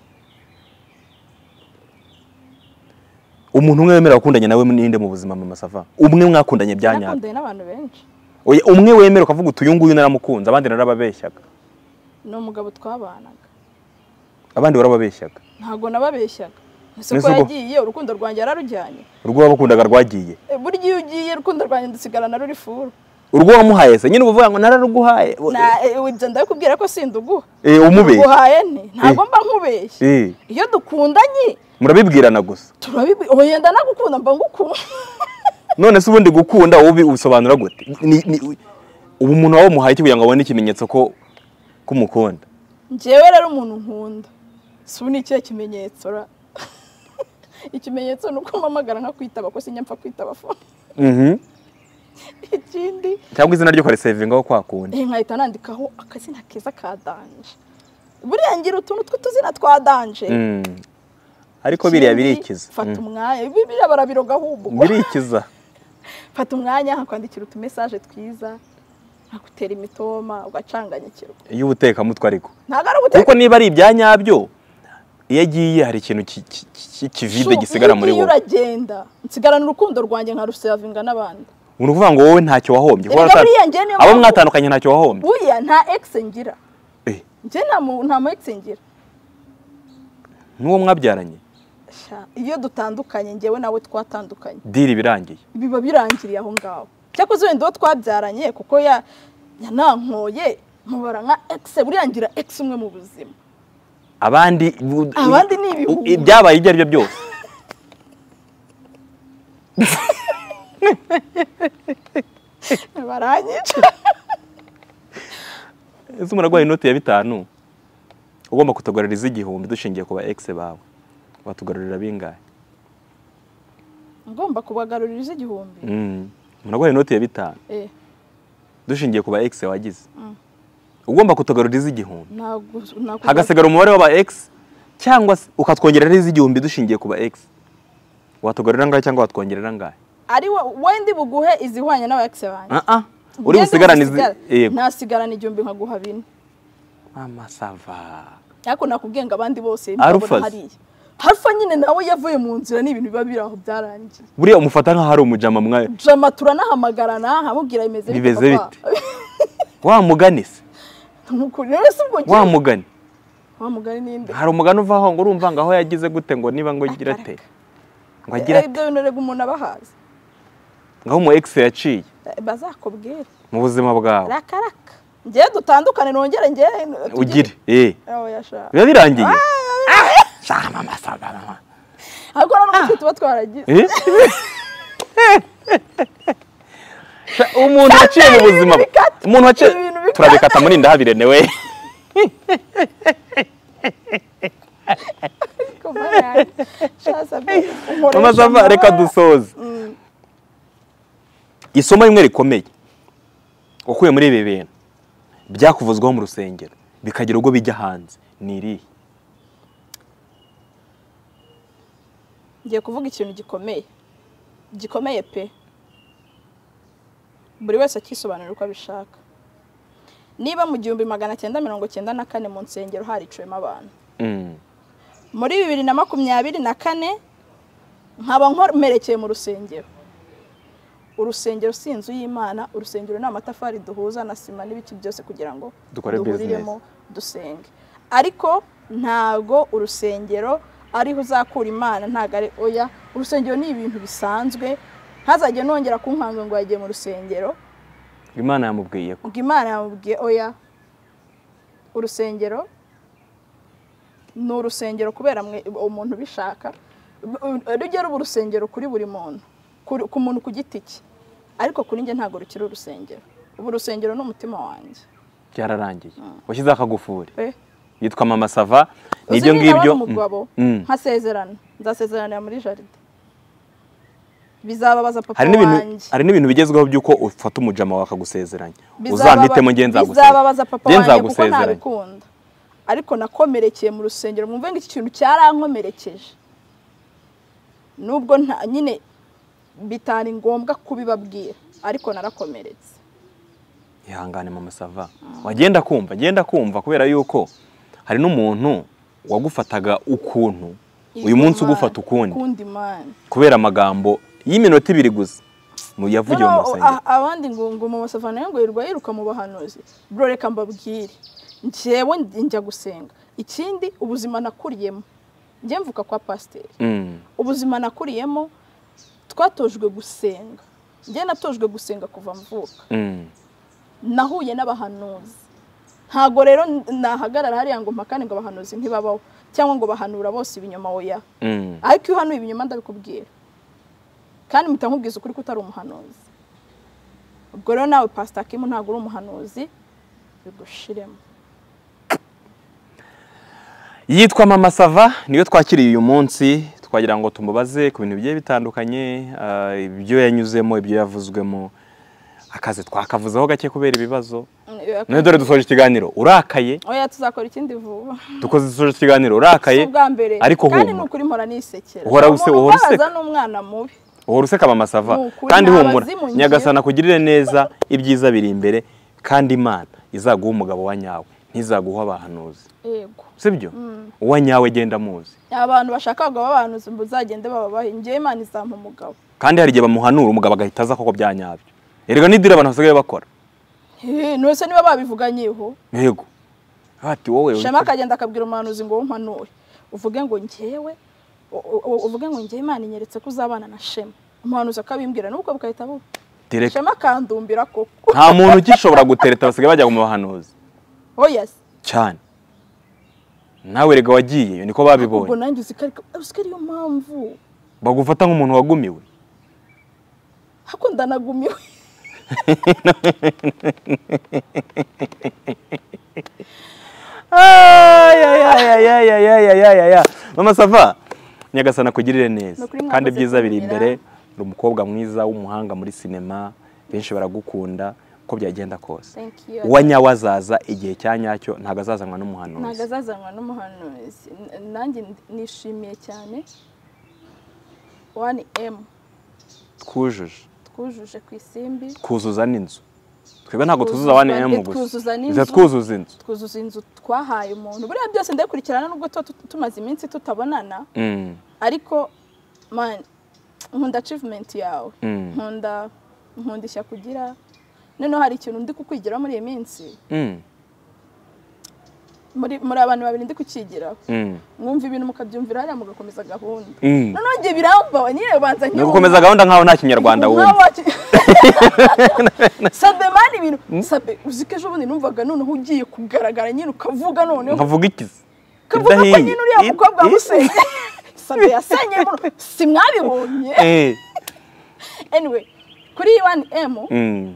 B: umuntu umwe wemera gukundanya nawe ninde mu buzima mu masafa umwe mwakundanye byanyaka
A: nakundanye n'abantu benshi
B: oya umwe wemera ukavuga utuyunguyu naramukunze abandi narababeshyaga
A: no mugabo twabanaga
B: abandi warababeshyaga
A: ntago nababeshyaga Niko yagiye urukundo rwanjye yararujyanye
B: urwo wabakundaga rwagiye
A: burya iyo ugiye urukundo rwanjye dusigarana ruri furu
B: urwo wamuhaye se nyine uvuga ngo nararuguhaye
A: ibyo ndakubwira ko sinduguha
B: umubeshye
A: uguhaye nte ntabwo mba nkubeshye iyo dukundanye
B: murabibwirana gusa
A: oyenda nagukunda mba ngukunda
B: none se ubundi gukunda ubi usobanura gute ubu umuntu wawe muhaye kugira ngo abone ikimenyetso ko kumukunda
A: njyewe rero umuntu nkunda si ubu ni ikihe kimenyetso ra ikimenyetso nuko mpamagara nka kwitaba ko sinyapfa kwitaba phone ikindi
B: cyangwa izina ryo koresevingaho kwakunda
A: nkahita nandikaho akazina keza ka danje buriya ngira utuntu tw'utuzina twa danje
B: ariko biriya birikiza
A: fata umwanya biriya barabiroga ahubwo
B: birikiza
A: fata umwanya hakwandikira utumesaje twiza nkakutera imitoma ugacanganyikirwa
B: iyo ubuteka mutwe ariko
A: ntago ari ubuteka
B: kuko niba ari ibyanyabyo iyo agiye hari ikintu kivide gisigara muri wowe
A: uragenda nsigarana urukundo rwanjye nka rusevinga n'abandi
B: uruvuga ngo wowe ntacyo wahombye
A: abo
B: mwatandukanye ntacyo wahombye
A: buya nta ex ngira nje nta mu ex ngira
B: n'uwo mwabyaranye
A: iyo dutandukanye ngewe nawe twatandukanye
B: diri birangiye
A: biba birangiriye aho ngaho cyakoze wenda uwo twabyaranye kuko yanankoye mubara nka ex buriya ngira ex umwe mu buzima
B: abandi
A: ni ibihumbi
B: byabaye ibyo aribyo byose
A: baranyica
B: ese umuragwaye inoti ya 5 ugomba kutugaruriza 1000 dushingiye kuba ex bawe watugarurira bingahe
A: ngomba kubagarurira 1000
B: umuragwaye inoti ya 5 dushingiye kuba ex wagize ugomba kutugaruriza 1000 hagasigara umubare w'aba ex cyangwa ukatwongerera 1000 dushingiye kuba ex watugarurira ngahe cyangwa watwongerera ngahe
A: ari wendi buguhe izihwanye n'aba ex banje
B: uri busigarana
A: nasigarana 1000 nkaguha 4
B: amasava
A: yako nakubwenga abandi bose mbabona hariya hafa nyine nawe yavuye mu nzira n'ibintu biba biraho byarangiye
B: buriya umufata nka hari umujama mwaye
A: jama turanahamagara nkamubwira bimeze
B: bite wa mugani se wa mugani
A: ninde
B: hari umugani uvaho ngo urumva ngaho yagize gute ngo niba ngo gira te ngo agira ate
A: ibyo bintu rego umuntu abahaza
B: ngaho mu ex yaciye
A: bazakubwira
B: mu buzima bwawe
A: rakaraka ngiye dutandukane nongere ngiye
B: ugire
A: yasha
B: biba birangiye shama masaba mama
A: ariko n'uko tuba twaragize
B: umuntu waciye mu buzima umuntu waciye turabikata muri ndahabirenewe Mama reka dusoze isomo rimwe rikomeye ukuye muri ibi bintu byakuvuzwaho mu rusengero bikagira ubwo bijya hanze ni irihe
A: ngiye kuvuga ikintu gikomeye pe buri wese akisobanura uko abishaka niba mu 1994 mu nsengero haricwemo abantu muri 2024 nkaba nkomerekeye mu rusengero. Urusengero si inzu y'Imana, urusengero ni amatafari duhuza na sima n'ibiki byose kugira ngo duhuriremo dusenge. Ariko ntago urusengero ariho uzakura Imana, ntago ari oya. Urusengero ni ibintu bisanzwe, ntazajye nongera kunkanga ngo yagiye mu rusengero.
B: Imana yamubwiye ko
A: Imana yamubwiye oya. Urusengero ni urusengero kubera umuntu bishaka. Rugero urusengero kuri buri muntu, ku muntu ku giti cye, ariko kuri nge ntago rukiri urusengero. Ubu urusengero n'umutima wanjye
B: byararangiye. Washyize akagufuri yitwa Mama Sava. Nibyo ngibyo
A: nkasezerana, nzasezerana muri jaride. Bizababaza papa wanjye.
B: Hari n'ibintu bigezweho byuko ufata umujama wakagusezeranya. Uzampitemo nge nzagusezeranya.
A: Bizababaza papa wanjye kuko ntabikunda. Ariko nakomerekeye mu rusengero, mwumve ngo iki kintu cyarankomerekeje. Nubwo nyine bitari ngombwa kubibabwira, ariko narakomeretse.
B: Ihangane Mama Sava. Wagenda kumva kubera yuko hari n'umuntu wagufataga ukuntu uyu munsi ugufata ukundi kubera amagambo y'iminota 2 gusa mu yavugiye mu masengero.
A: Abandi ngo Mama Sava nayo ngo yiruka mu bahanuzi. Bro reka mbabwire, njyewe njya gusenga. Ikindi ubuzima nakuriyemo, njye mvuka kwa pasiteri. Ubuzima nakuriyemo twatojwe gusenga. Njye natojwe gusenga kuva mvuka. Nahuye n'abahanuzi. Ntago rero nahagarara hariya ngo mpakane ngo abahanuzi ntibabaho cyangwa ngo bahanura bose ibinyoma oya. Ariko iyo hanuye ibinyoma ndabikubwira. Kandi mpita nkubwiza ukuri ko utari umuhanuzi. Ubwo rero nawe Pastor Kim ntago uri umuhanuzi, bigushiremo.
B: Yitwa Mama Sava, niyo twakiriye uyu munsi. Twagira ngo tumubaze ku bintu bigiye bitandukanye, ibyo yanyuzemo, ibyo yavuzwemo. Akaze twakavuzeho gake kubera ibibazo. None dore dusoje ikiganiro urakaye.
A: Oya tuzakora ikindi vuba.
B: Dukoze ikiganiro urakaye.
A: Ariko kandi nukuri mpora nisekera.
B: Uhora useka
A: n'umwana mubi.
B: Uhora useka Mama Sava. Kandi humura, Nyagasana kugirire neza, ibyiza biri imbere, kandi Imana izaguha umugabo wa nyawe, ntizaguha abahanuzi.
A: Yego.
B: Sibyo? Uwa nyawe genda muzi.
A: Abantu bashaka ngo babahanuzi mbuzagende bababahe, ngiye Imana izampa umugabo.
B: Kandi hari igihe bamuhanura umugabo agahitaza koko byanyabyo. Erega nidira abantu basigaye bakora.
A: Nose niba babivuganyeho.
B: Yego. Ati wowe
A: Shema akagenda akabwira umuhanuzi ngo umpanure. Uvuge ngo njye Imana inyeretse ko uzabana na Shema. Umuhanuzi akabimbwira nuko bukahita buba. Shema kandumbira koko.
B: Nta muntu ukishobora gutereta basigaye bajya mu bahanuzi.
A: Oh yes.
B: Cyane. Nawe rega wagiye niko babibonye.
A: Ubwo nanjye usikari yo mpamvu.
B: Bagufata nk'umuntu wagumiwe.
A: Hakunda nagumiwe.
B: Mama Sava, Nyagasana kugirire neza kandi byiza biri imbere. Uri umukobwa mwiza w'umuhanga muri sinema, benshi baragukunda ko byagenda kose. Uwanyawe azaza igihe cyanyacyo, ntago azazanwa n'umuhanuzi.
A: Ntago azazanwa n'umuhanuzi. Nanjye nishimiye cyane 1M twujuje ku isimbi,
B: twuzuza n'inzu. Twebwe ntago twuzuza 1M gusa, twuzuza inzu
A: twahaye umuntu. Buriya byose ndakurikirana nubwo tumaze iminsi tutabonana. Ariko man, nkunda achievement yawe, nkunda ishya kugira. None hari ikintu ndi kukwigira muri iyi minsi. Muri abantu babiri ndi kukigira. Mwumva ibintu mukabyumvira hariya mugakomeza gahunda. None ngiye birambawe nyine banza
B: nyo. Gukomeza gahunda nkaho nta kinyarwanda wumva.
A: Sabe mani ibintu. Sabe uzike ejo bundi numvaga none ugiye kugaragara nyine ukavuga none.
B: Nkavuga ikizi.
A: Kavuga ko nyine uriya mukobwa musenye. Sabe yasenye si mwabibonye. Anyway, kuri 1M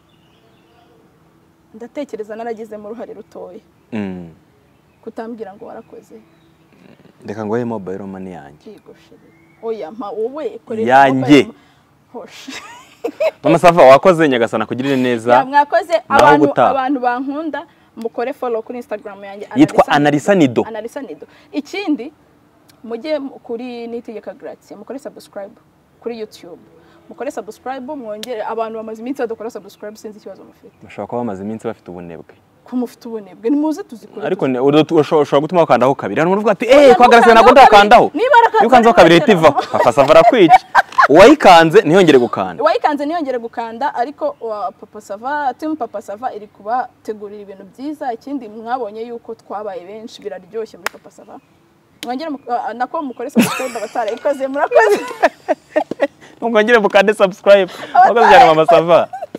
A: ndatekereza naragize mu ruhare rutoye. Kutambwira ngo warakoze.
B: Ndeka ngo mobile money yanjye.
A: Oya mpa wowe korera
B: yanjye. Hosh. Mama Sava wakoze, Nyagasana kugirire neza.
A: Mwakoze abantu bankunda mukore follow kuri Instagram yanjye.
B: Yitwa Analisa Nido.
A: Ikindi mujye kuri Nitegeka Gratia mukore subscribe kuri YouTube. Mukore subscribe mwongere abantu bamaze iminsi badakora subscribe sinzi ikibazo mufite.
B: Bashaka ko bamaze iminsi bafite ubunebwe.
A: ko mufite ubunebwe nimuze tuzikora
B: ariko ushobora gutuma wakandaho kabiri hano uvuga ati kwa Grace ntabwo ndakandaho iyo ukanzeho kabiri ihita ivaho Papa Sava arakwica uwayikanze ntiyongere gukanda ariko Papa Sava team Papa Sava iri kubategurira ibintu byiza ikindi mwabonye yuko twabaye benshi biraryoshye muri Papa Sava mwongere nako mukore subscribe abatarayikoze murakoze mwongere mukande subscribe mwakoze cyane Mama Sava